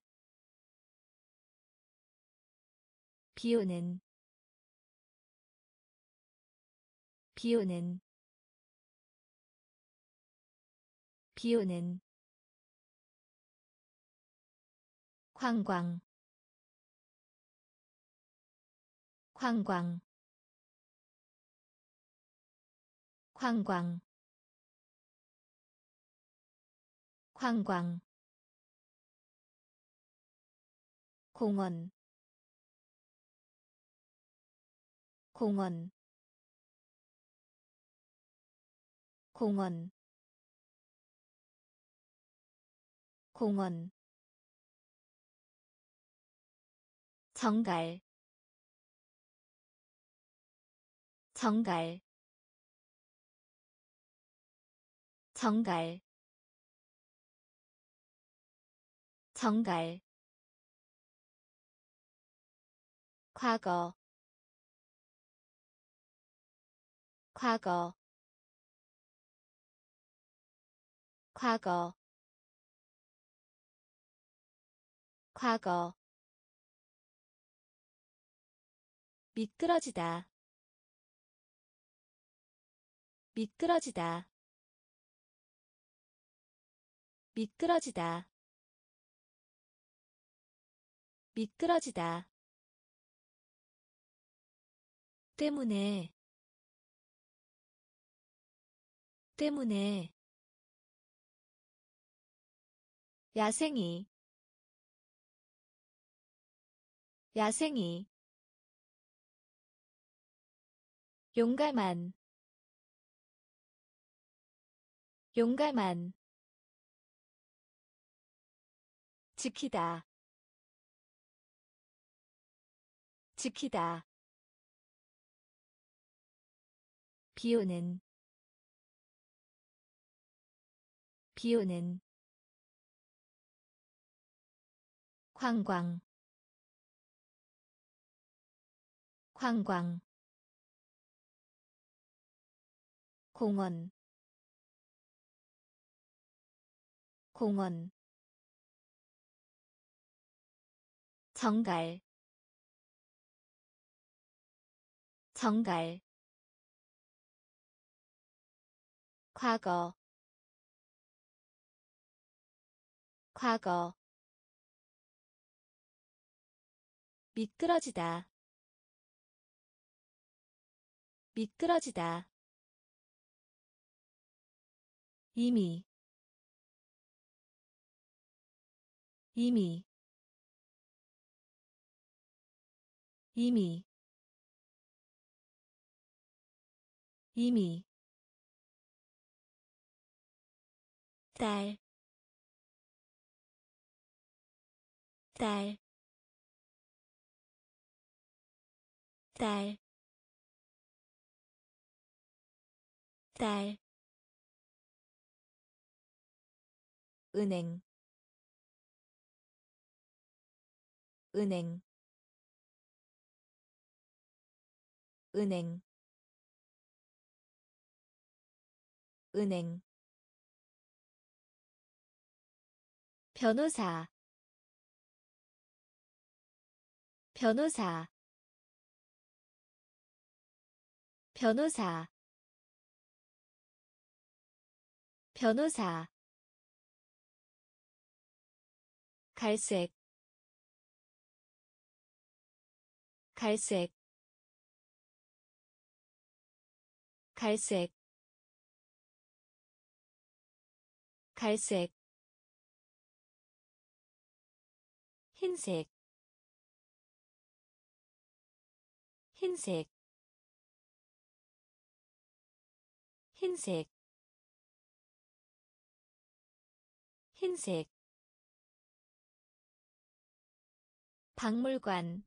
비오는 비오는 비오는 관광 관광 관광 관광 공원 공원 공원 공원 정갈 정갈 정갈 정갈 과거 과거 과거 과거 미끄러지다 미끄러지다 미끄러지다 미끄러지다 때문에 때문에 야생이 야생이 용감한 용감한 지키다 지키다 비오는 비오는 관광 관광 공원 공원 정갈 정갈 과거 과거 미끄러지다 미끄러지다 이미 이미 이미 이미 딸, 딸, 딸, 딸, 은행, 은행, 은행, 은행, 변호사, 변호사, 변호사, 변호사 갈색 갈색 갈색 갈색 흰색 흰색 흰색 흰색 박물관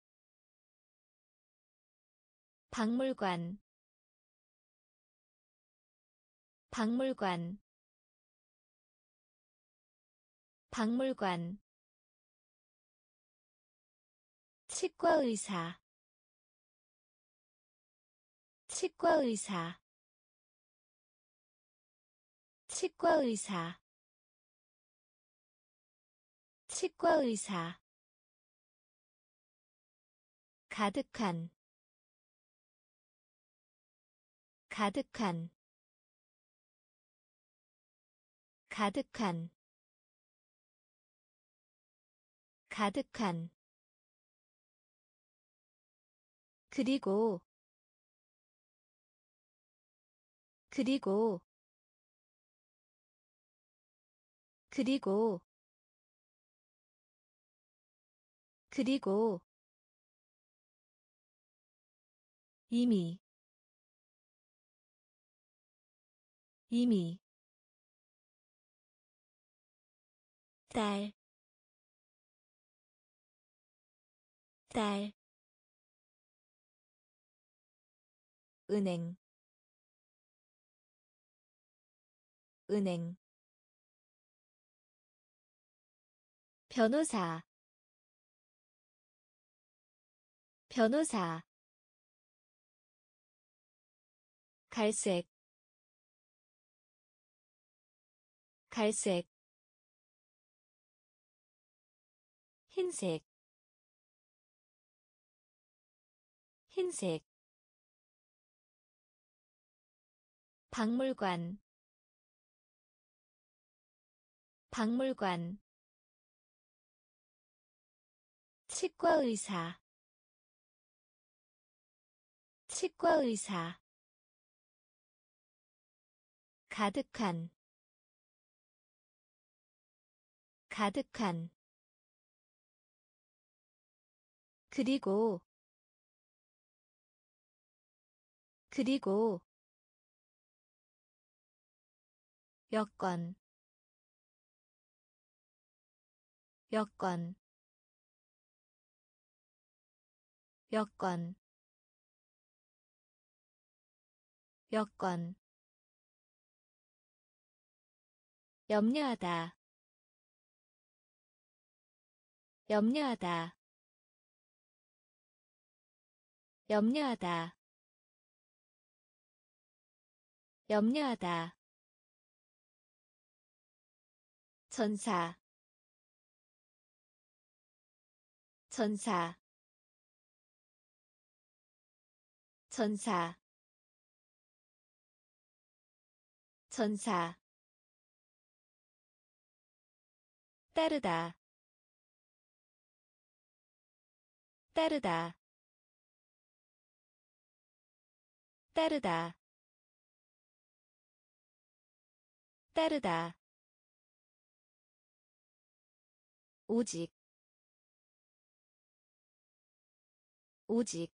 박물관 박물관 박물관 치과의사 치과의사 치과의사 치과의사 가득한 가득한 가득한 가득한 그리고 그리고 그리고 그리고 이미 이미 딸, 딸, 은행, 은행, 변호사, 변호사, 갈색, 갈색, 흰색, 흰색, 박물관, 박물관, 치과의사, 치과의사, 가득한, 가득한, 그리고, 그리고, 여권, 여권, 여권, 여권, 염려하다, 염려하다, 염려하다, 염려하다, 전사, 전사, 전사, 전사, 따르다, 따르다, 따르다, 따르다, 오직, 오직,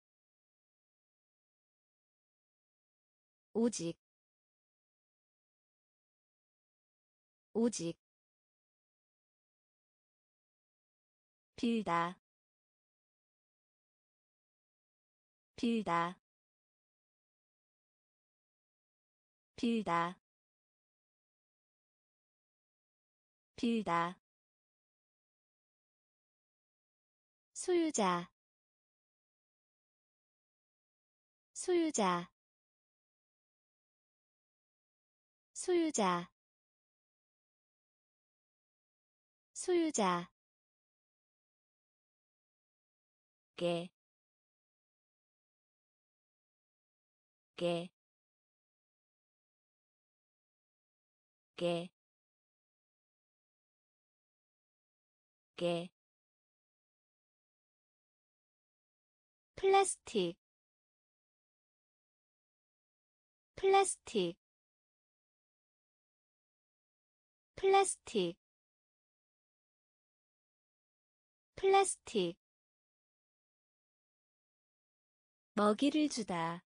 오직, 오직, 빌다, 빌다, 빌다, 빌다, 소유자, 소유자, 소유자, 소유자, 개, 개, 게, 게, 플라스틱, 플라스틱, 플라스틱, 플라스틱, 먹이를 주다,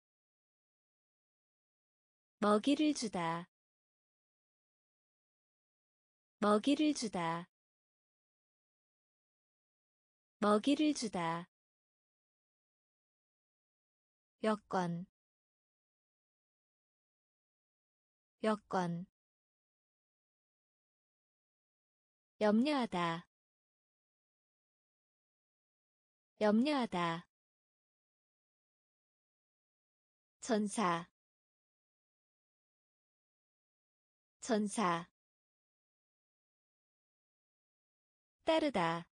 먹이를 주다, 먹이를 주다, 먹이를 주다, 여권, 여권, 염려하다, 염려하다, 전사, 전사, 따르다,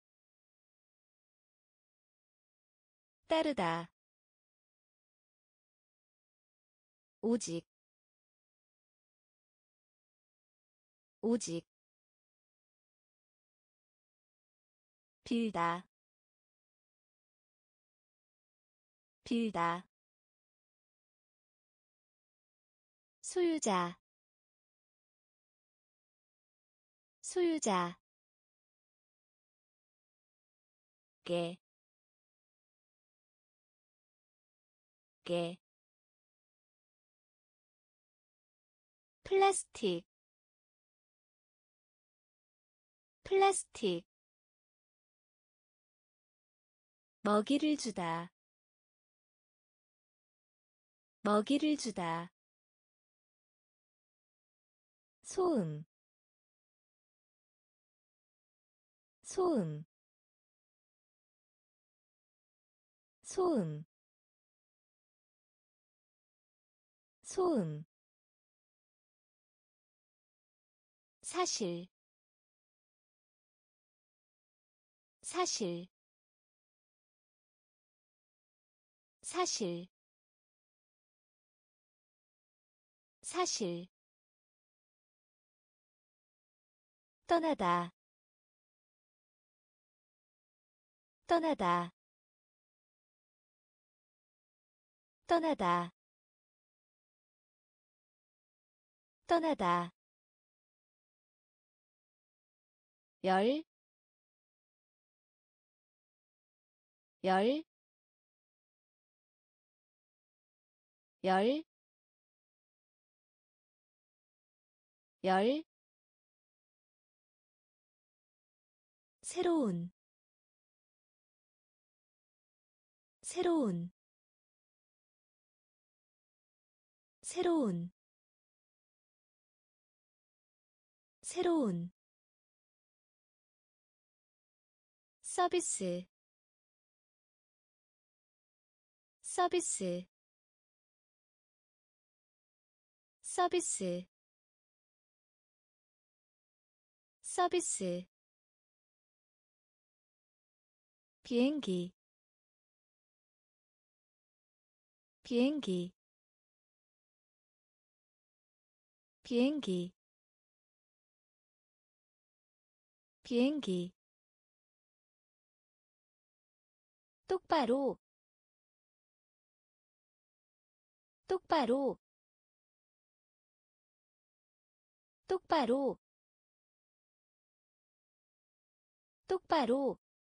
따르다, 오직, 오직, 빌다, 빌다, 소유자, 소유자, 게, 게, 플라스틱, 플라스틱, 먹이를 주다, 먹이를 주다, 소음, 소음, 소음, 소음, 사실, 사실, 사실, 사실, 떠나다, 떠나다, 떠나다, 떠나다, 열, 열, 열, 열, 새로운, 새로운, 새로운, 새로운, 서비스, 서비스, 서비스, 서비스, 비행기, 비행기, 비행기, 비행기, 똑바로, 똑바로, 똑바로, 똑바로,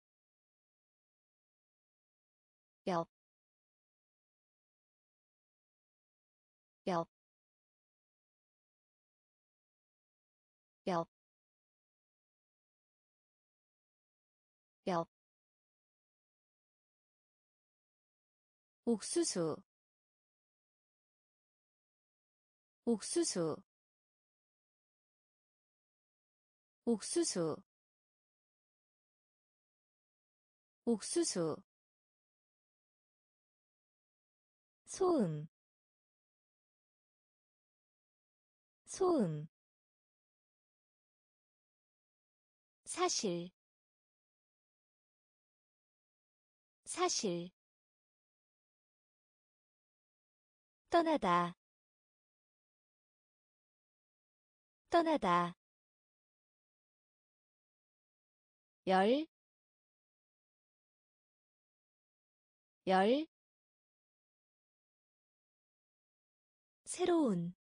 옆, 옆, 옆, 옆, 옥수수, 옥수수, 옥수수, 옥수수, 소음, 소음, 사실, 사실, 떠나다, 떠나다 열, 열 새로운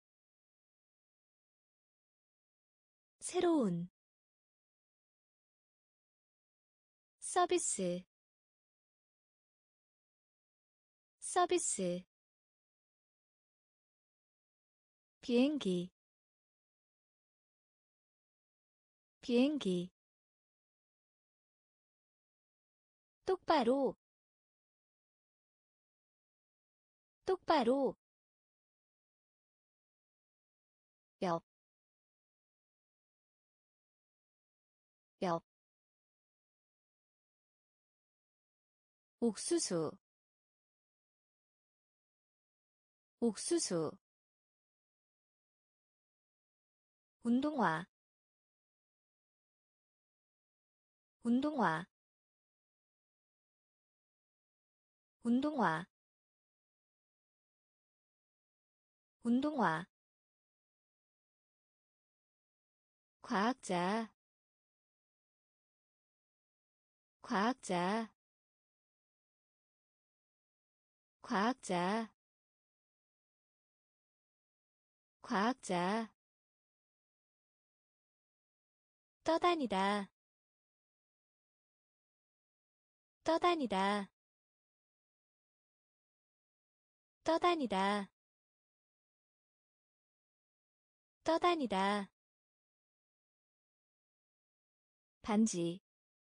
새로운 서비스 서비스 비행기 비행기 똑바로 똑바로 옆, 옆 옥수수 옥수수 운동화 운동화 운동화 운동화 과학자 과학자 과학자 과학자 떠다니다 떠다니다 떠다니다 떠다니다 반지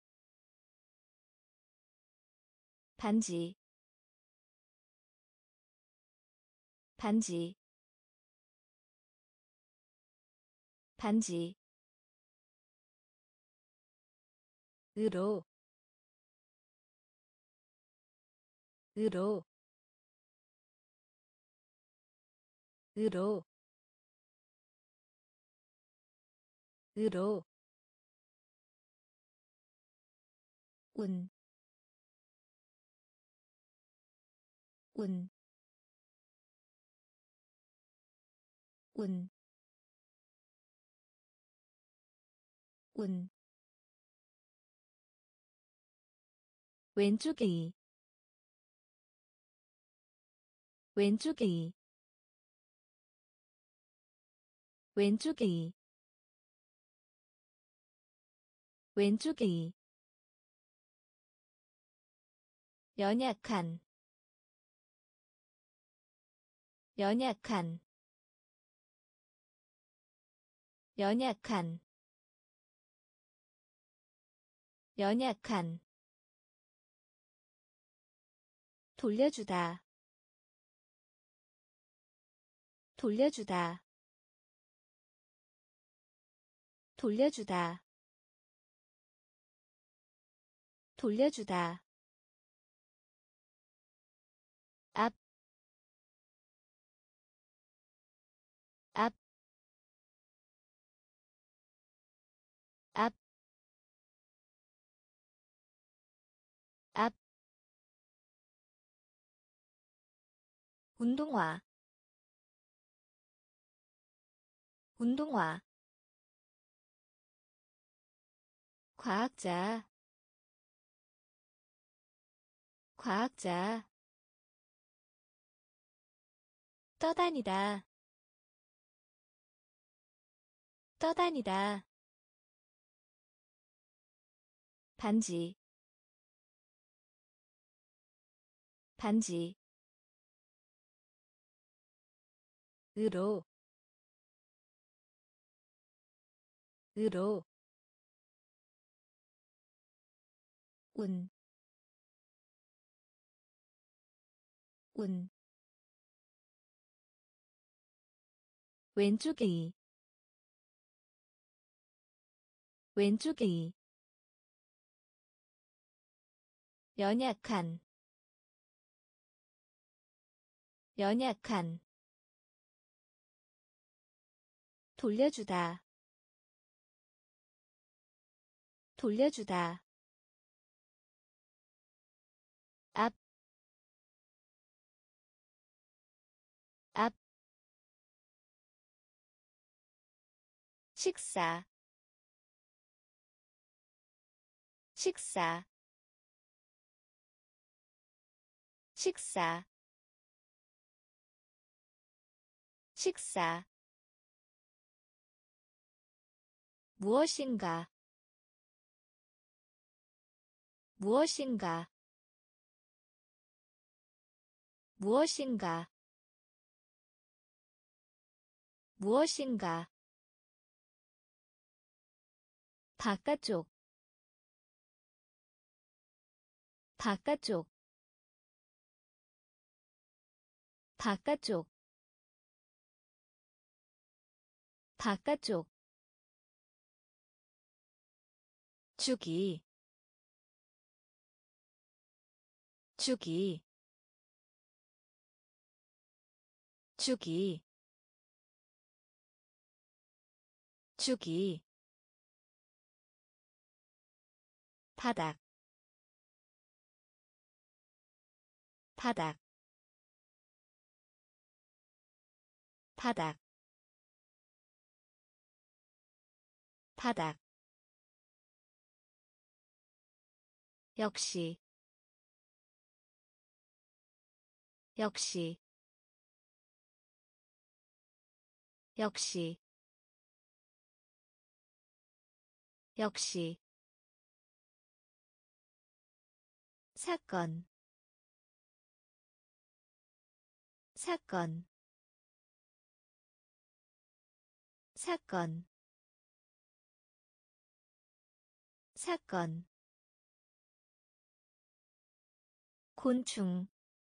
반지 반지 반지 으로 으로 으로 으로 운, 운, 운, 운 왼쪽이 왼쪽이 왼쪽이 왼쪽이 연약한 연약한 연약한 연약한 돌려주다 돌려주다 돌려주다 돌려주다 앞, 앞, 앞, 앞 운동화 운동화 과학자 과학자 떠다니다 떠다니다 반지 반지 으로 으로 운, 운 왼쪽이 왼쪽이 연약한 연약한 돌려주다 돌려주다 앞, 앞 식사 식사 식사 식사 무엇인가 무엇인가 무엇인가 무엇인가 바깥쪽 바깥쪽 바깥쪽 바깥쪽 주기 주기 주기 주기 바닥 바닥 바닥 바닥 역시 역시 역시 역시 사건 사건 사건 사건 곤충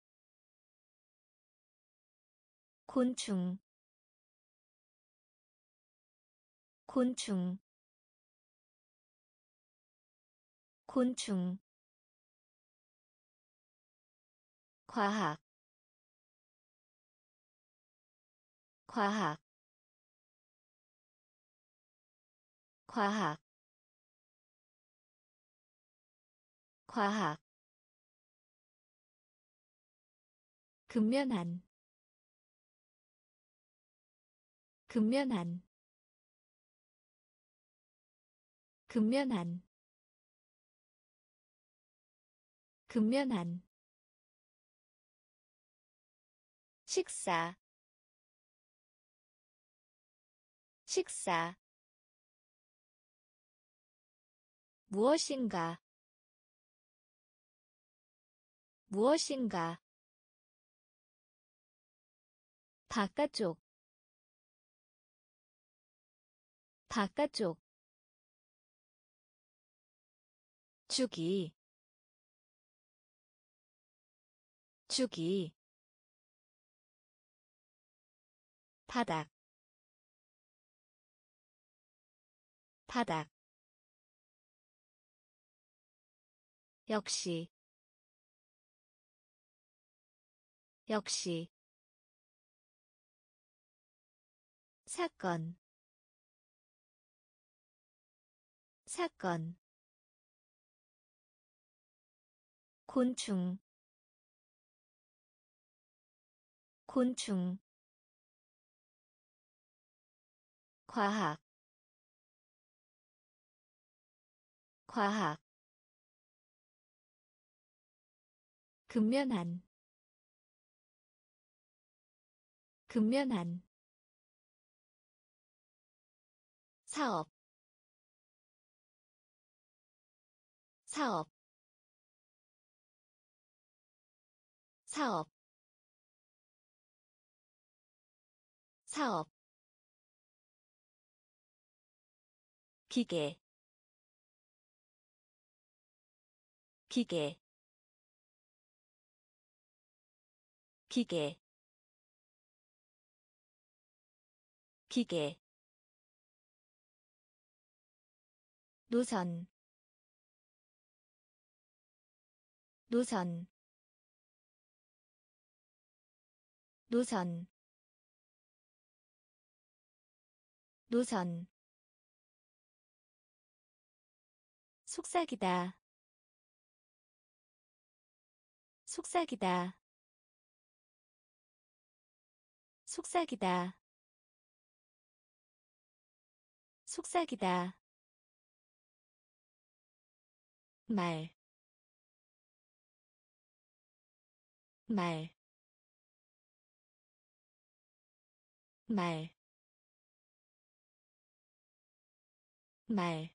곤충 곤충 곤충 과학 과학 과학 과학 근면한 근면한 근면한 근면한 식사 식사 무엇인가 무엇인가 바깥쪽 바깥쪽 주기 주기 바닥 바닥 역시 역시 사건 사건 곤충 곤충 과학 과학 근면한 근면한 사업 사업 사업 사업 기계 기계 기계 기계 노선 노선 노선 노선 속삭이다 속삭이다 속삭이다 속삭이다. 말, 말, 말, 말.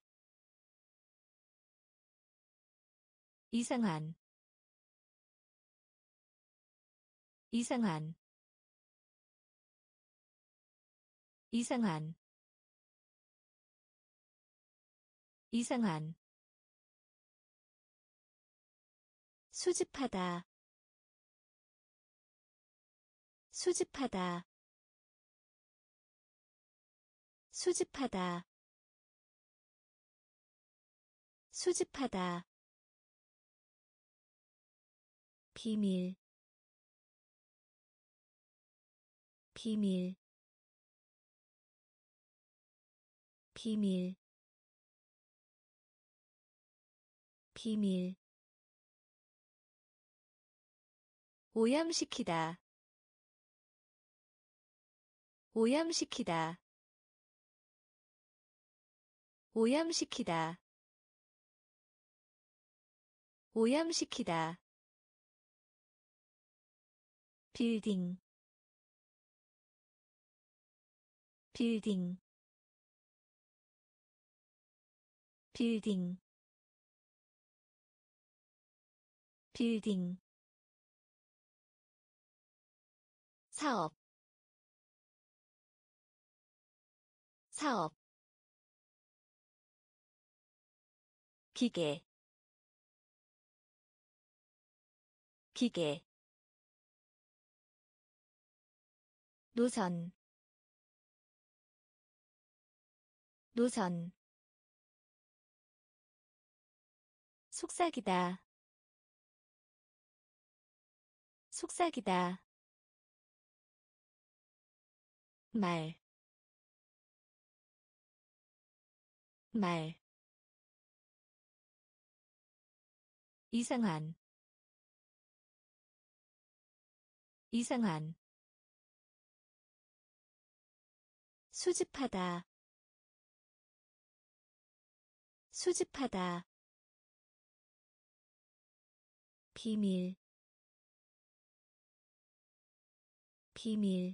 이상한, 이상한, 이상한, 이상한. 수집하다, 수집하다, 수집하다, 수집하다. 비밀, 비밀, 비밀, 비밀. 오염시키다, 오염시키다, 오염시키다, 오염시키다. 빌딩, 빌딩, 빌딩, 빌딩. 사업, 사업. 기계, 기계. 노선, 노선. 속삭이다, 속삭이다. 말, 말. 이상한, 이상한. 수집하다, 수집하다. 비밀, 비밀.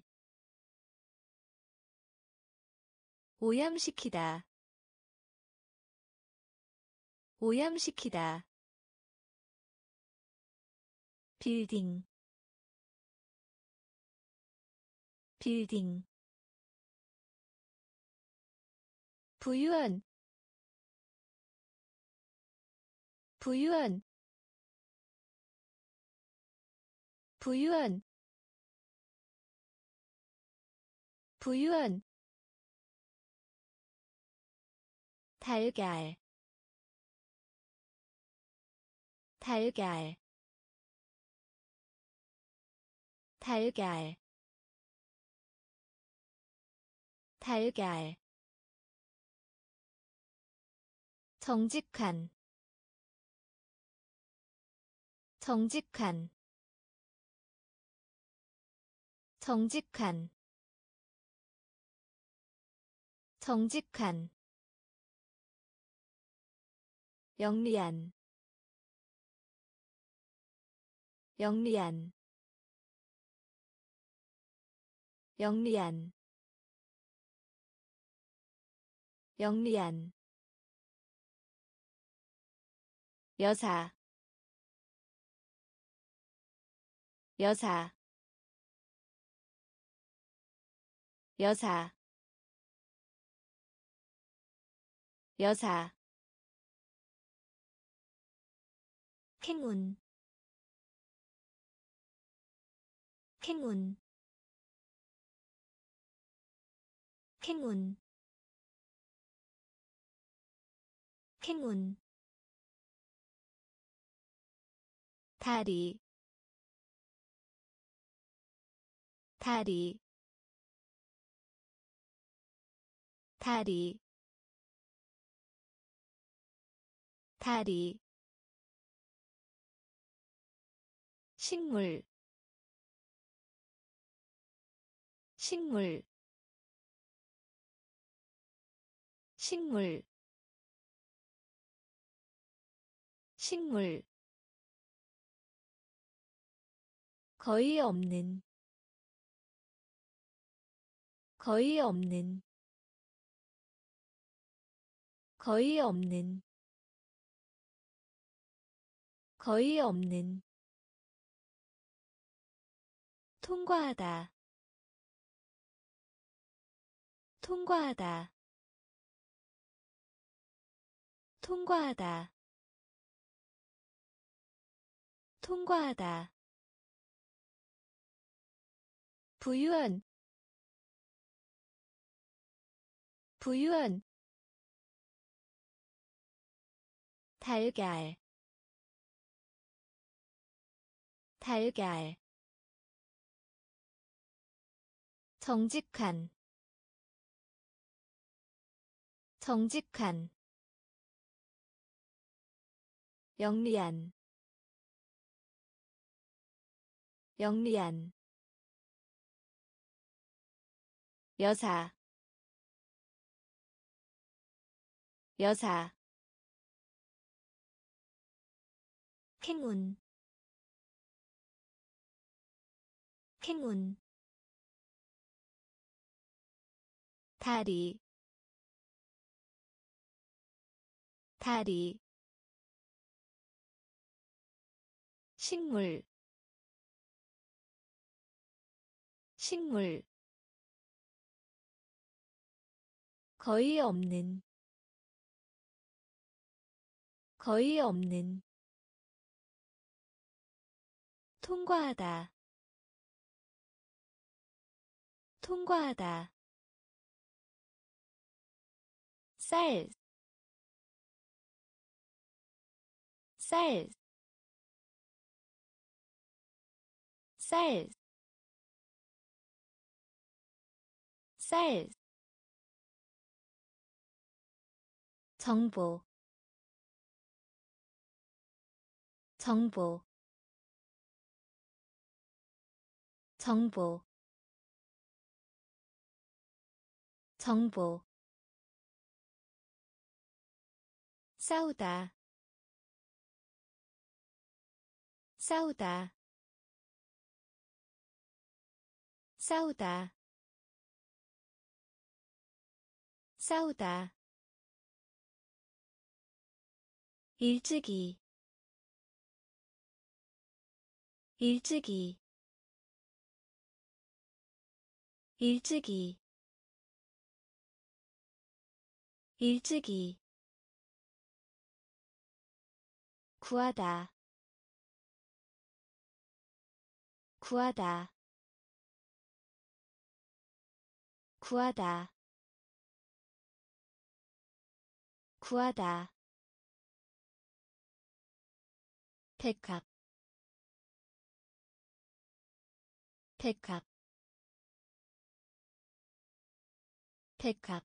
오염시키다, 오염시키다. 빌딩, 빌딩. 부유한, 부유한, 부유한, 부유한. 달걀, 달걀, 달걀, 달걀. 정직한, 정직한, 정직한, 정직한. 영리한, 영리한, 영리한, 영리한. 여사, 여사, 여사, 여사. 행운, 행운, 행운, 행운. 다리, 다리, 다리, 다리. 식물, 식물, 식물 식물 거의 없는 거의 없는 거의 없는 거의 없는 통과하다 통과하다 통과하다 통과하다 부유한 부유한 달걀 달걀 정직한 정직한 영리한 영리한 여사 여사 행운 행운 다리 다리 식물 식물 거의 없는 거의 없는 통과하다 통과하다 쌀, 쌀, 쌀, 쌀 정보 정보 정보 정보 싸우다 싸우다 싸우다 싸우다 일찍이 일찍이 일찍이 일찍이 구하다 구하다 구하다 구하다 백합 백합 백합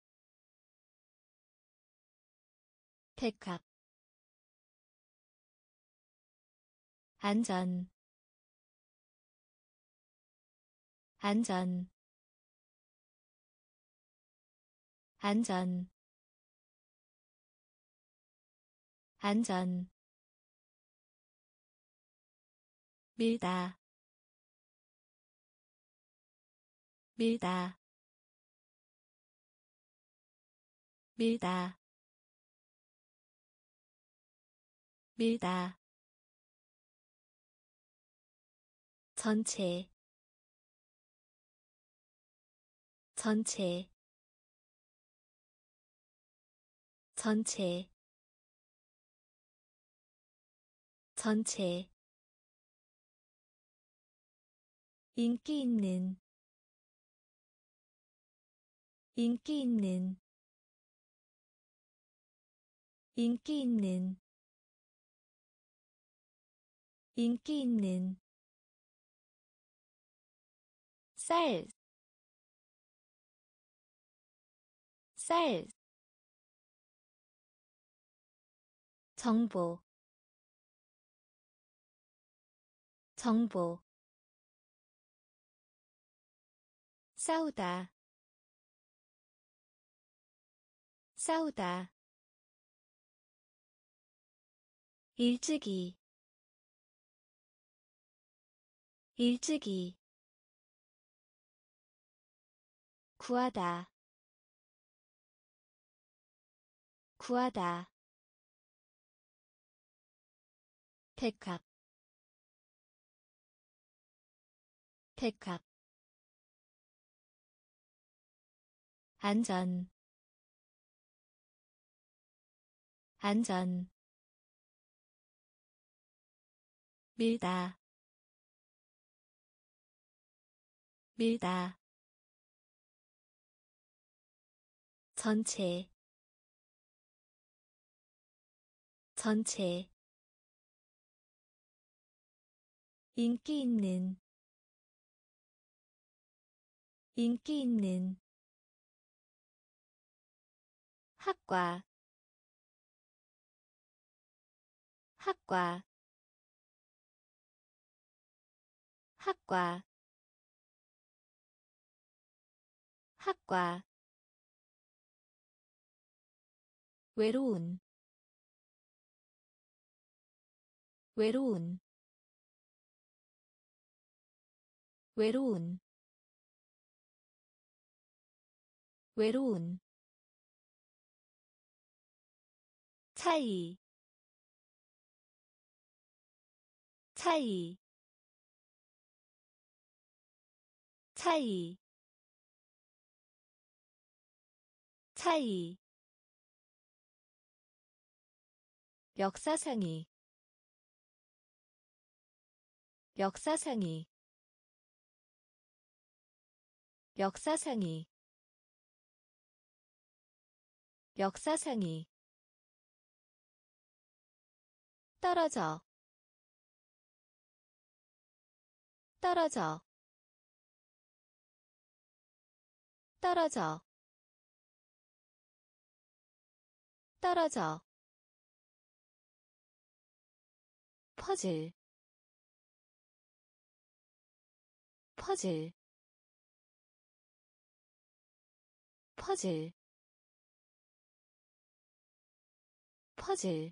백합 안전 안전 안전 안전 밀다 밀다 밀다 밀다 전체 전체 전체 전체 인기 있는 인기 있는 인기 있는 인기 있는 쌀, 쌀 정보 정보 싸우다 싸우다 일찍이 일찍이 구하다 구하다 백합 백합 안전 안전 밀다 밀다 전체 전체 인기 있는 인기 있는 학과 학과 학과 학과 외로운 외로운 외로운 외로운 차이 차이 차이 차이 역사상이 역사상이 역사상이 역사상이 떨어져 떨어져 떨어져 떨어져 퍼즐 퍼즐 퍼즐 퍼즐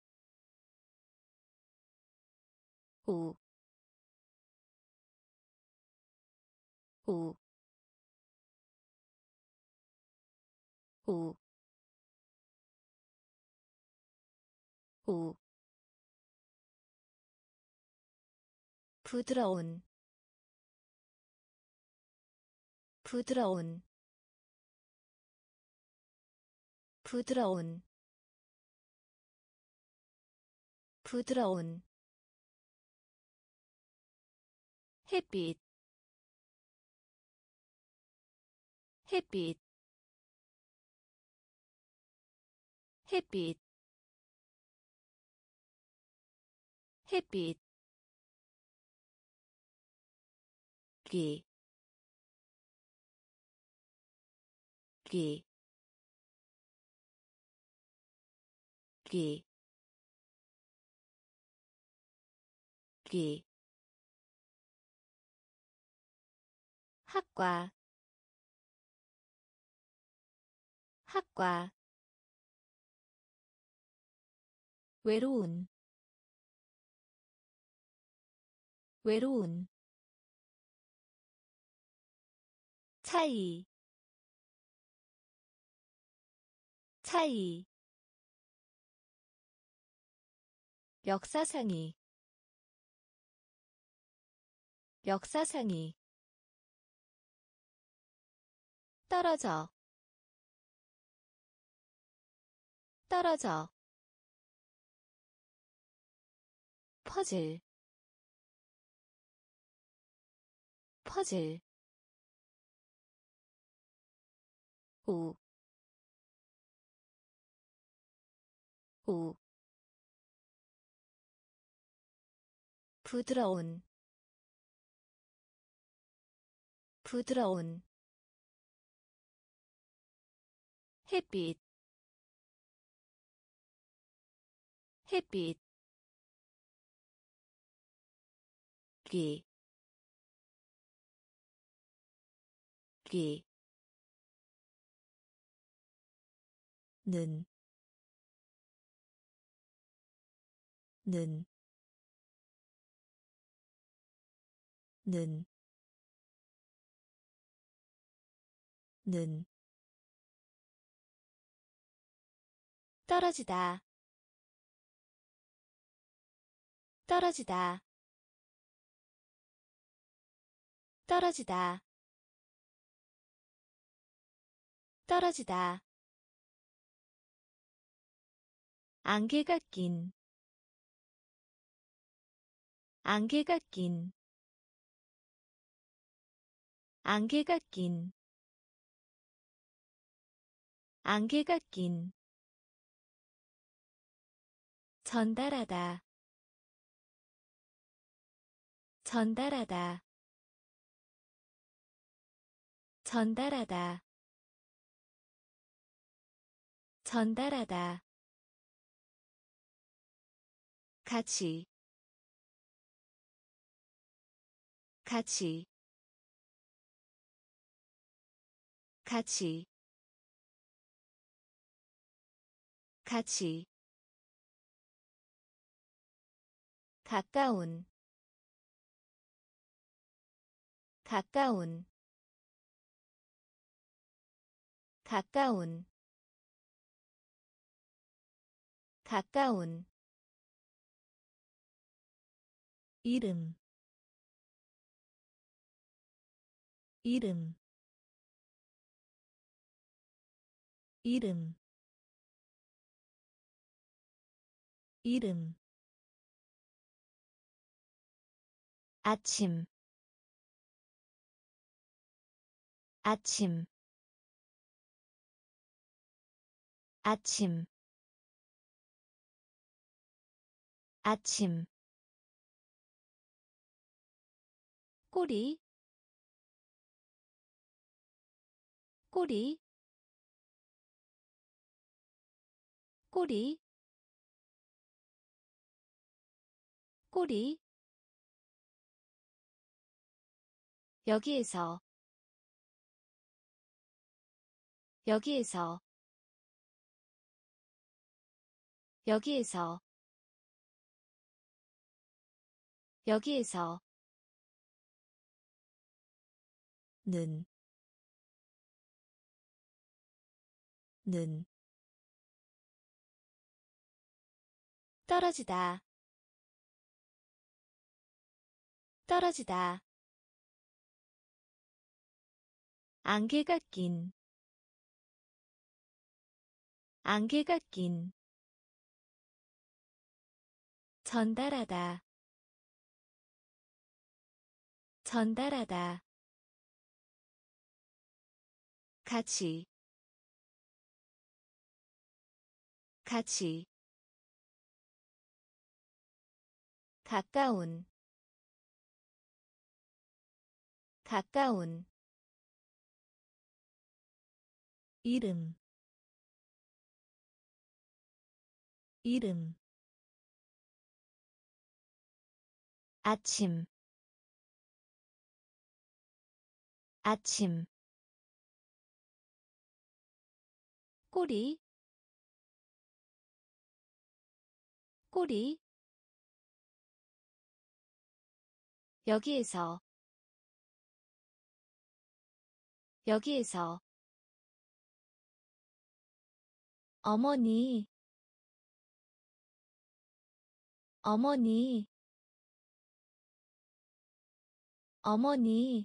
오 오 오 오 부드러운 부드러운 부드러운 부드러운 햇빛 햇빛 햇빛 햇빛 귀, 귀, 귀, 귀 학과 학과 외로운 외로운 차이 차이 역사상이 역사상이 떨어져 떨어져 퍼즐 퍼즐 오 오 부드러운 부드러운 햇빛 햇빛 귀, 귀 는, 는, 는, 는, 떨어지다, 떨어지다, 떨어지다, 떨어지다. 안개가 낀, 안개가 낀, 안개가 낀, 안개가 낀. 전달하다, 전달하다, 전달하다, 전달하다. 같이, 같이, 같이, 같이. 가까운, 가까운, 가까운, 가까운. 이름, 이름, 이름, 이름. 아침, 아침, 아침, 아침. 꼬리, 꼬리, 꼬리, 꼬리. 여기에서, 여기에서, 여기에서, 여기에서. 는, 는. 떨어지다, 떨어지다. 안개가 낀, 안개가 낀. 전달하다, 전달하다. 같이, 같이. 가까운, 가까운. 이름, 이름. 아침, 아침. 꼬리, 꼬리. 여기에서, 여기에서. 어머니, 어머니, 어머니,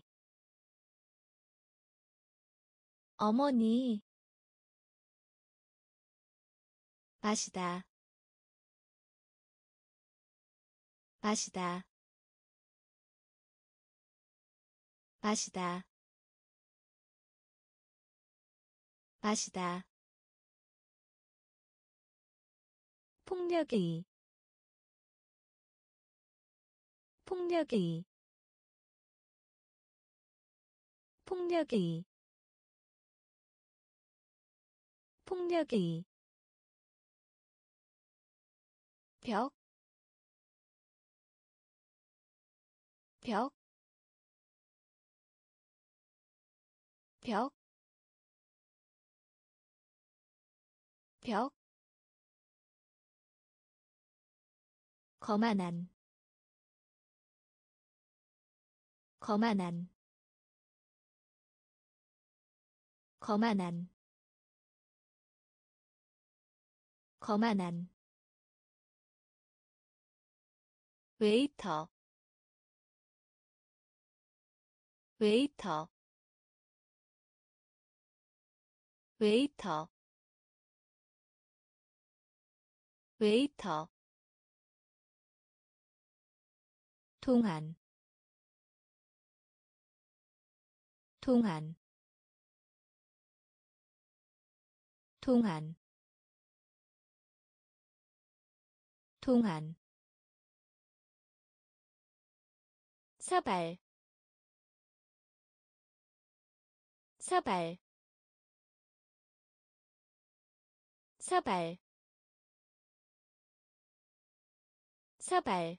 어머니. 마시다, 마시다, 마시다, 마시다. 폭력의, 폭력의, 폭력의, 폭력의. 벽, 벽, 벽, 벽 거만한 거만한 거만한 거만한 웨이터 웨이터 웨이터 웨이터 동안 동안 동안 동안 사발 사발 사발 사발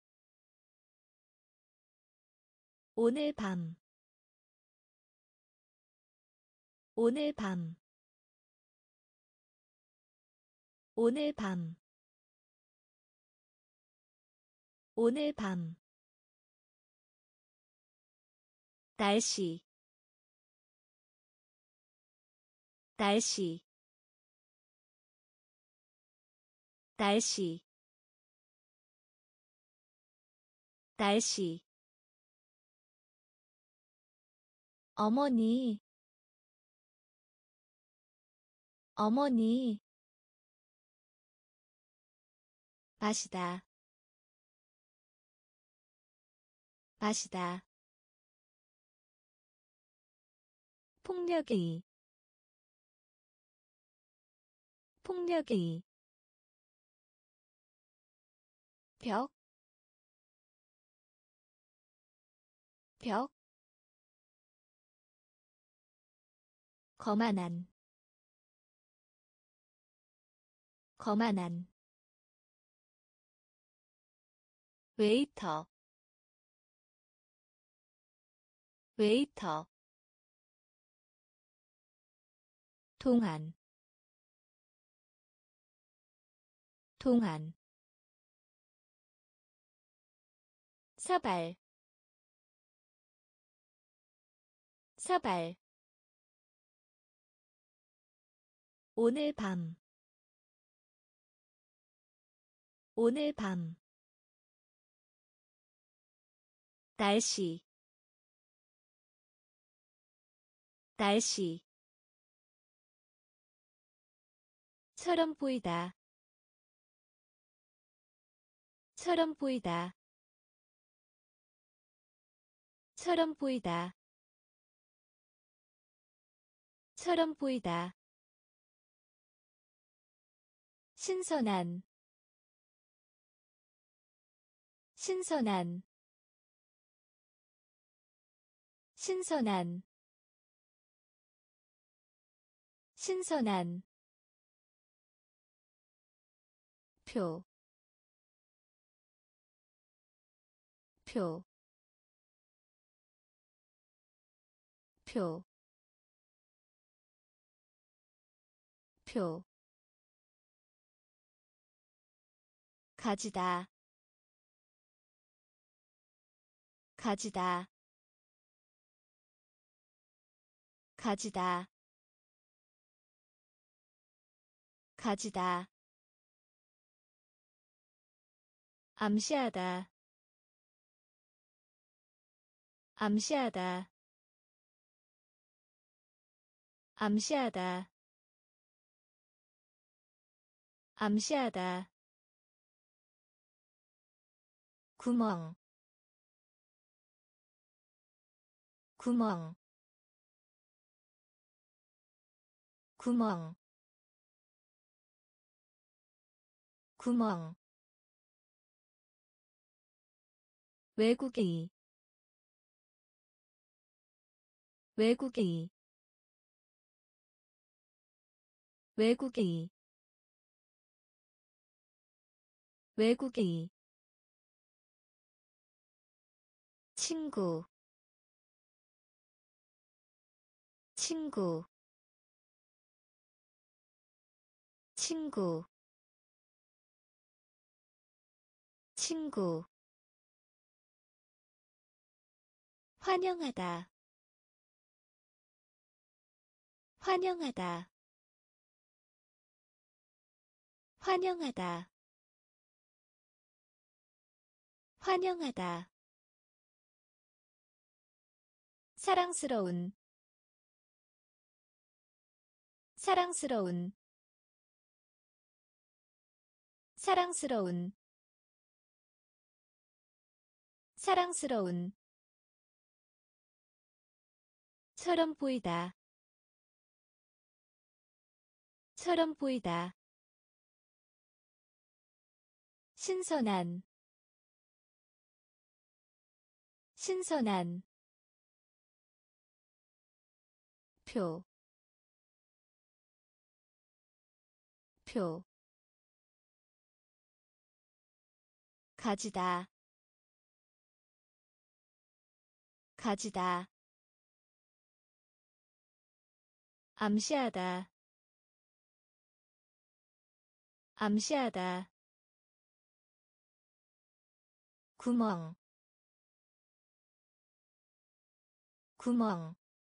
오늘 밤 오늘 밤 오늘 밤 오늘 밤 날씨 날씨 날씨 날씨 어머니 어머니 마시다 마시다 폭력의 폭력의 벽 벽 거만한 거만한 웨이터 웨이터 동안 동안 사발 사발 오늘 밤 오늘 밤 날씨 날씨 처럼 보이다 처럼 보이다 처럼 보이다 처럼 보이다 신선한 신선한 신선한 신선한 표, 표, 표, 표, 가지다, 가지다, 가지다, 가지다, 암시하다, 암시하다, 암시하다, 암시하다, 구멍, 구멍, 구멍, 구멍, 외국의, 외국의, 외국의, 외국의, 친구, 친구, 친구, 친구. 환영하다, 환영하다, 환영하다, 환영하다. 사랑스러운, 사랑스러운, 사랑스러운, 사랑스러운. 처럼 보이다, 처럼 보이다. 신선한, 신선한. 표, 표. 가지다, 가지다. 암시하다, 암시하다. 구멍, 구멍.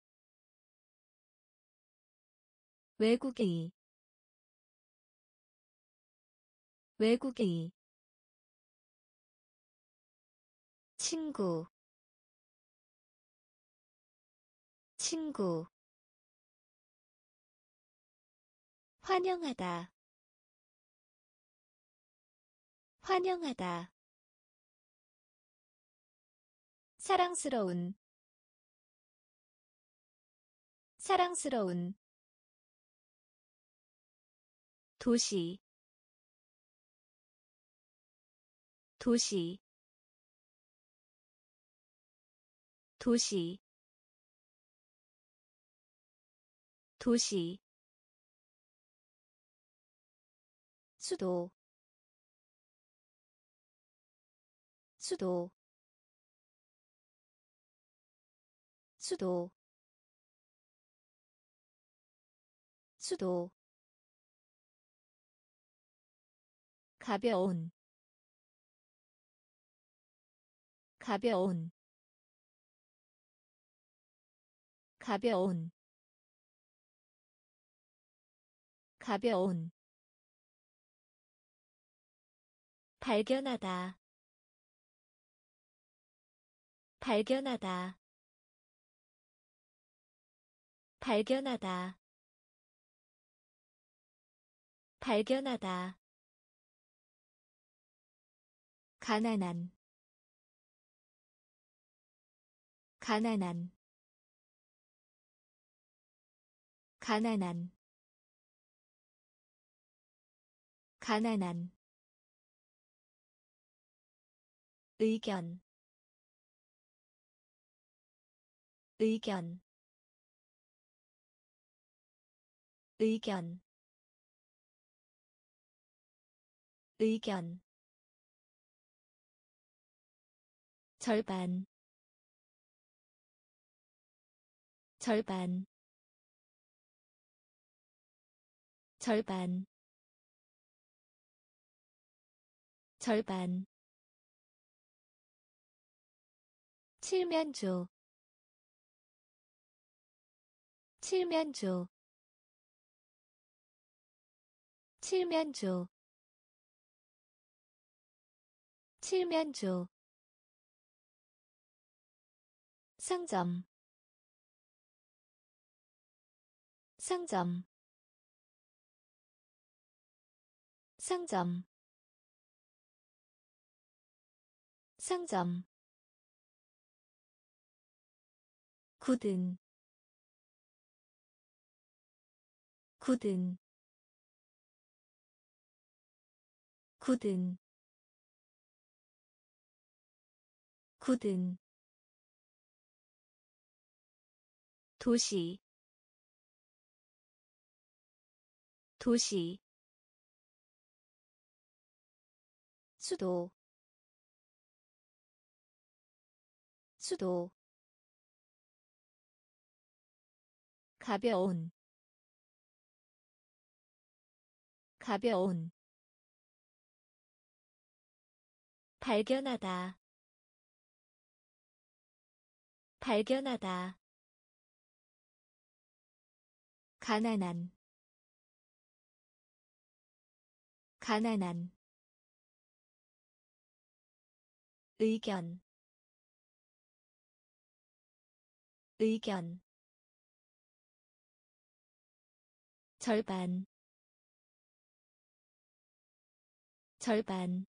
외국의, 외국의. 친구, 친구. 환영하다, 환영하다. 사랑스러운, 사랑스러운. 도시, 도시, 도시, 도시. 수도, 수도, 수도, 수도. 가벼운, 가벼운, 가벼운, 가벼운. 발견하다, 발견하다, 발견하다, 발견하다. 가난한, 가난한, 가난한, 가난한. 의견, 의견, 의견, 의견. 절반, 절반, 절반, 절반. 칠면조, 칠면조, 칠면조, 칠면조. 상점, 상점, 상점, 상점. 굳은, 굳은, 굳은, 굳은. 도시, 도시. 수도, 수도. 가벼운, 가벼운 발견하다 발견하다 가난한 가난한 의견 의견 절반 절반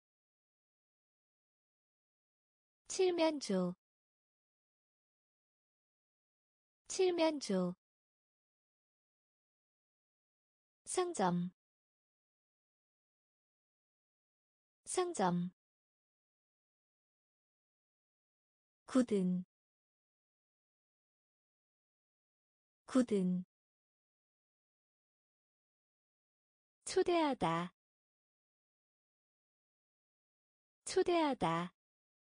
칠면조 칠면조 상점 상점 굳은 굳은 초대하다 초대하다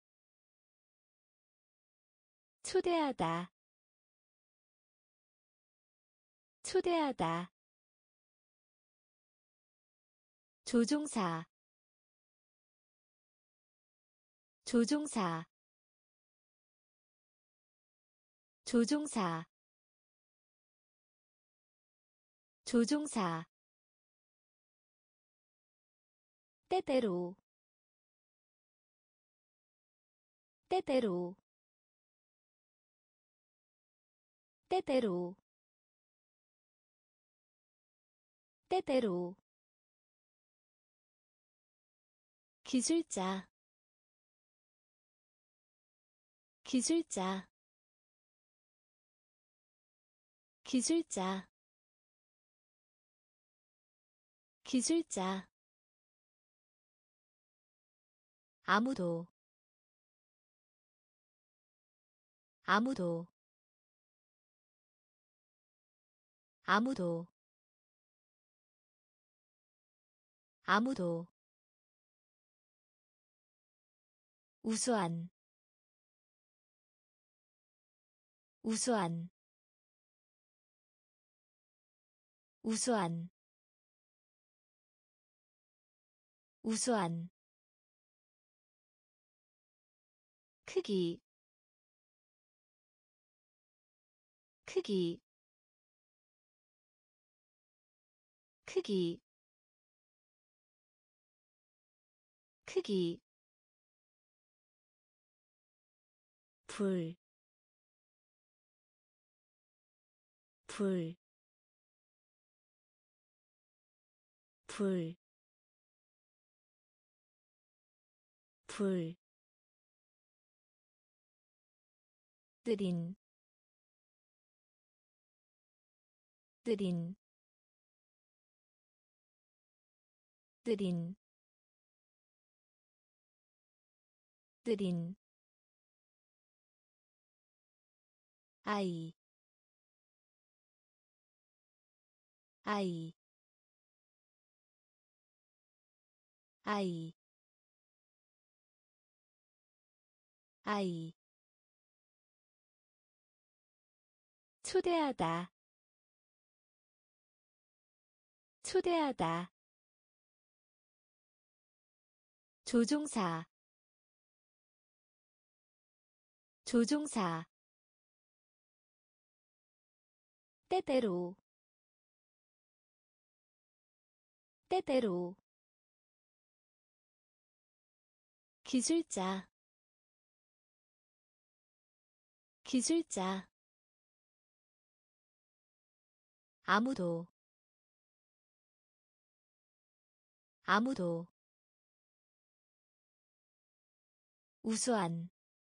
초대하다 초대하다 조종사 조종사 조종사 조종사 때때로 때때로 때때로 때때로 기술자 기술자 기술자 기술자 아무도 아무도 아무도 아무도 우수한 우수한 우수한 우수한 크기 크기 크기 크기 불, 불, 불, 불, 느린, 느린, 느린, 느린, 아이, 아이, 아이, 아이, 초대하다, 초대하다, 조종사, 조종사, 때때로, 때때로, 기술자, 기술자, 아무도, 아무도, 우수한,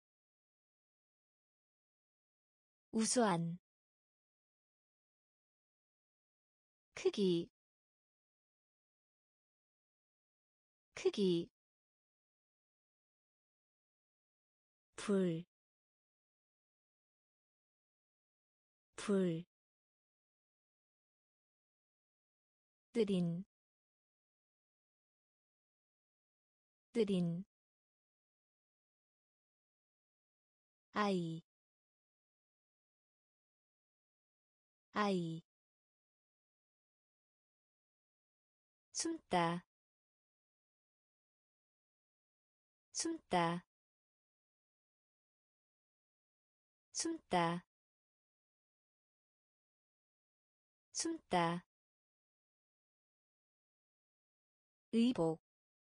우수한, 크기, 크기, 불, 불, 느린, 느린, 아이, 아이, 숨다 숨다 숨다 숨다 의복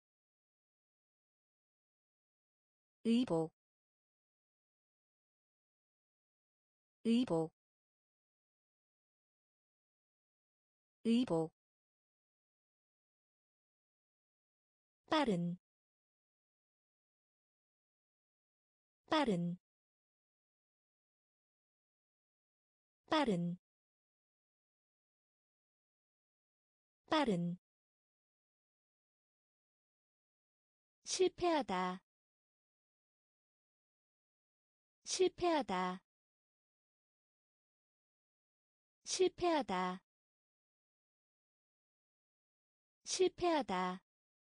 의복 의복 의복 빠른 빠른 빠른 빠른 실패하다 실패하다 실패하다 실패하다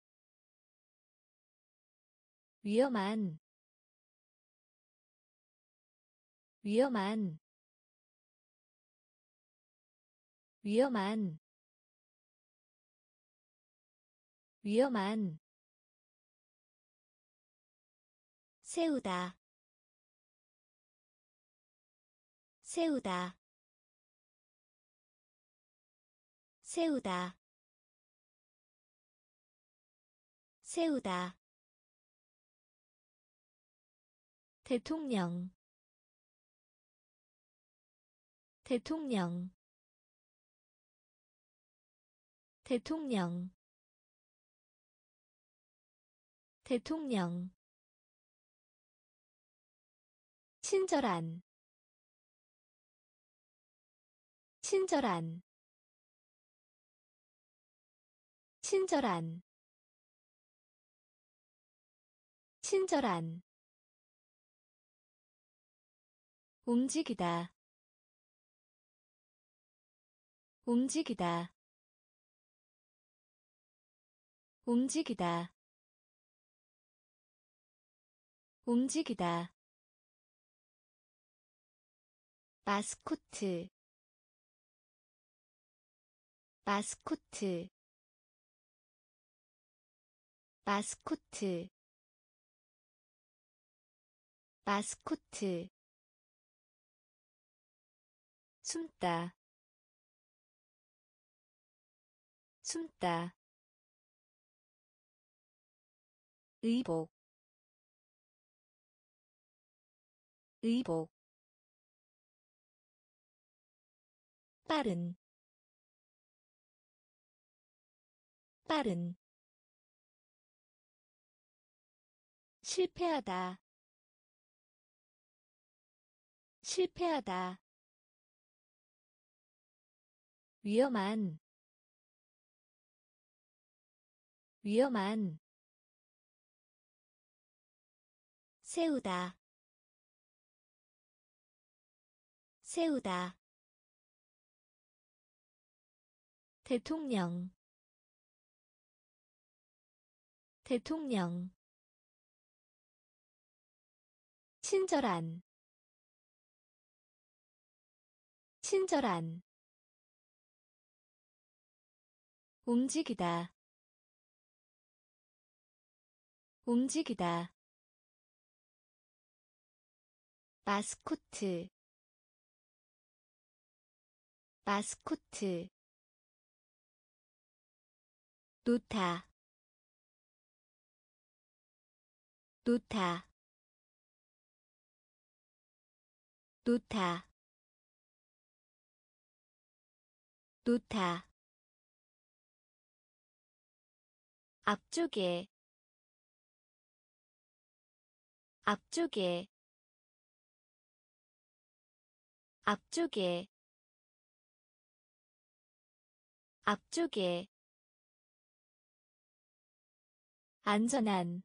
위험한 위험한 위험한 위험한 세우다 세우다 세우다 세우다 대통령 대통령 대통령 대통령 친절한 친절한 친절한 친절한 움직이다 움직이다 움직이다 움직이다 마스코트 마스코트 마스코트 마스코트 숨다 숨다 의복 의복 빠른 빠른 실패하다 실패하다 위험한 위험한 세우다 세우다 대통령 대통령 친절한 친절한 움직이다 움직이다 마스코트 마스코트 놓다 놓다 놓다 놓다 앞쪽에 앞쪽에 앞쪽에 앞쪽에 안전한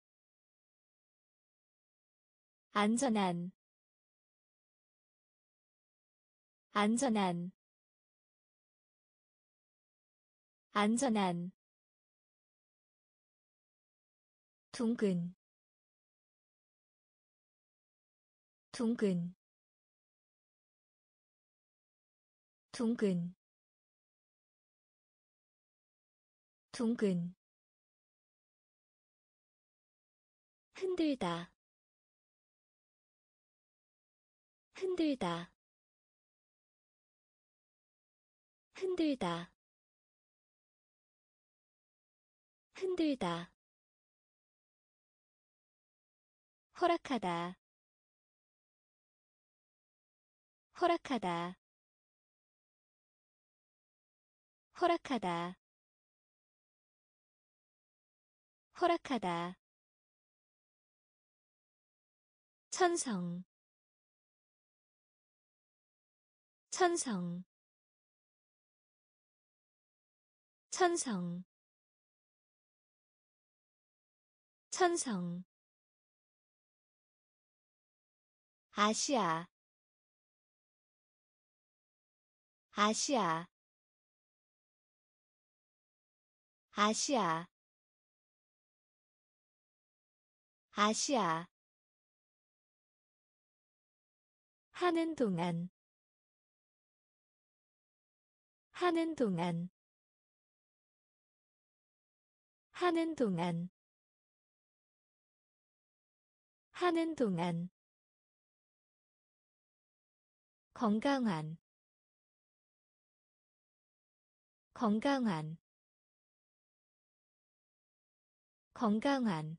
안전한 안전한 안전한 둥근 둥근 둥근 둥근 흔들다 흔들다 흔들다 흔들다 허락하다 허락하다 허락하다 허락하다 천성 천성 천성 천성 아시아 아시아 아시아 아시아 하는 동안 하는 동안 하는 동안 하는 동안 건강한 건강한 건강한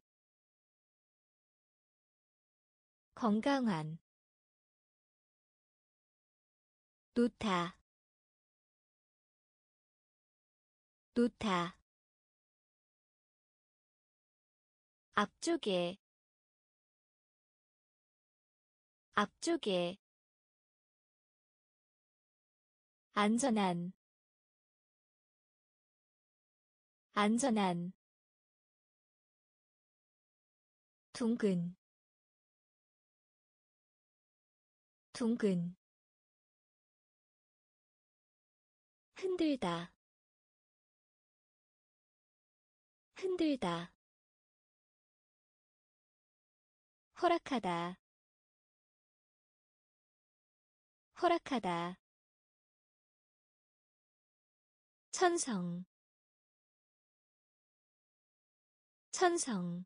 건강한 놓다 놓다 앞쪽에 앞쪽에 안전한 안전한 둥근 둥근 흔들다 흔들다 허락하다 허락하다 천성 천성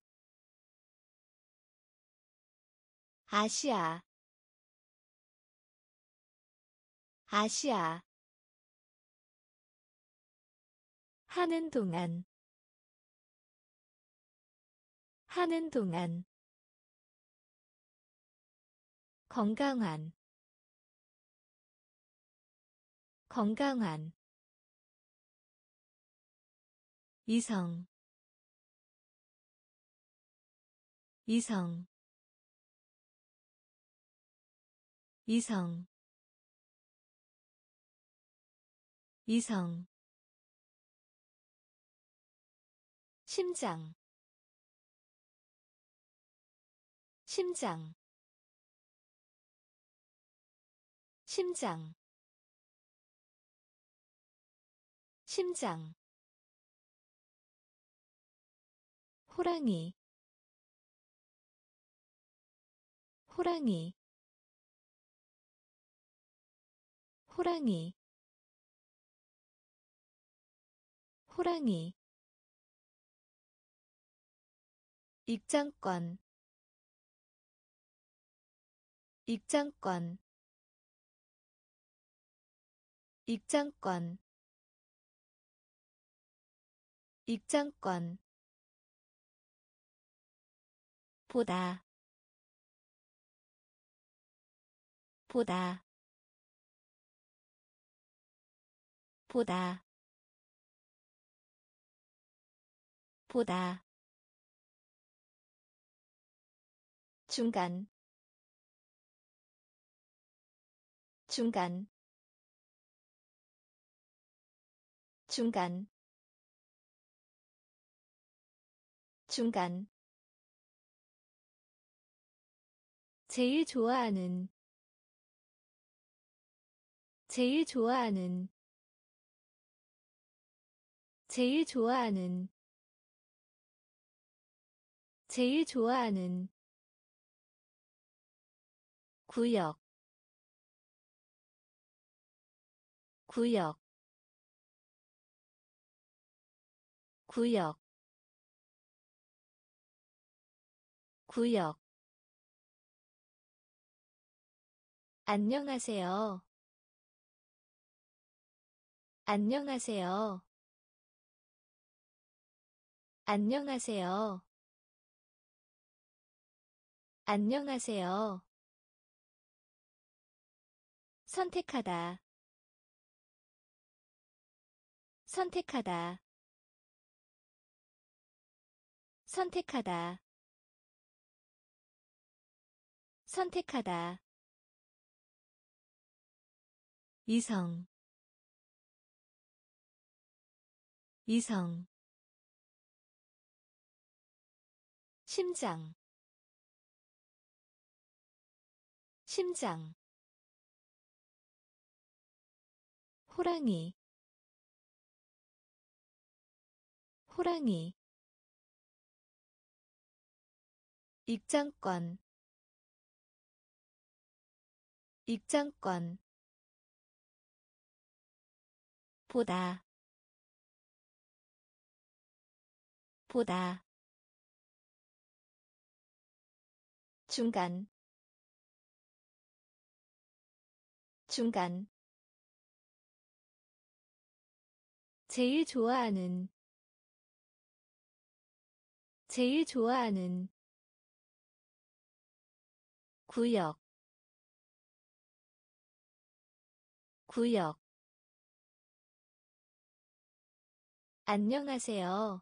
아시아 아시아 하는 동안 하는 동안 건강한 건강한 이성 이성 이성 이성 심장 심장 심장 심장 호랑이 호랑이 호랑이 호랑이 입장권 입장권 입장권 입장권 보다 보다 보다 보다 중간 중간 중간 중간 제일 좋아하는 제일 좋아하는 제일 좋아하는 제일 좋아하는 구역 구역 구역 구역 안녕하세요. 안녕하세요. 안녕하세요. 안녕하세요. 선택하다. 선택하다. 선택하다. 선택하다. 이성 이성 심장 심장 호랑이 호랑이 입장권 입장권 보다 보다 중간 중간 제일 좋아하는 제일 좋아하는 구역 구역 안녕하세요.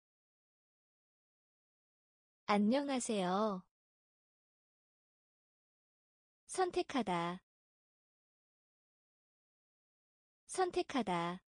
안녕하세요. 선택하다. 선택하다.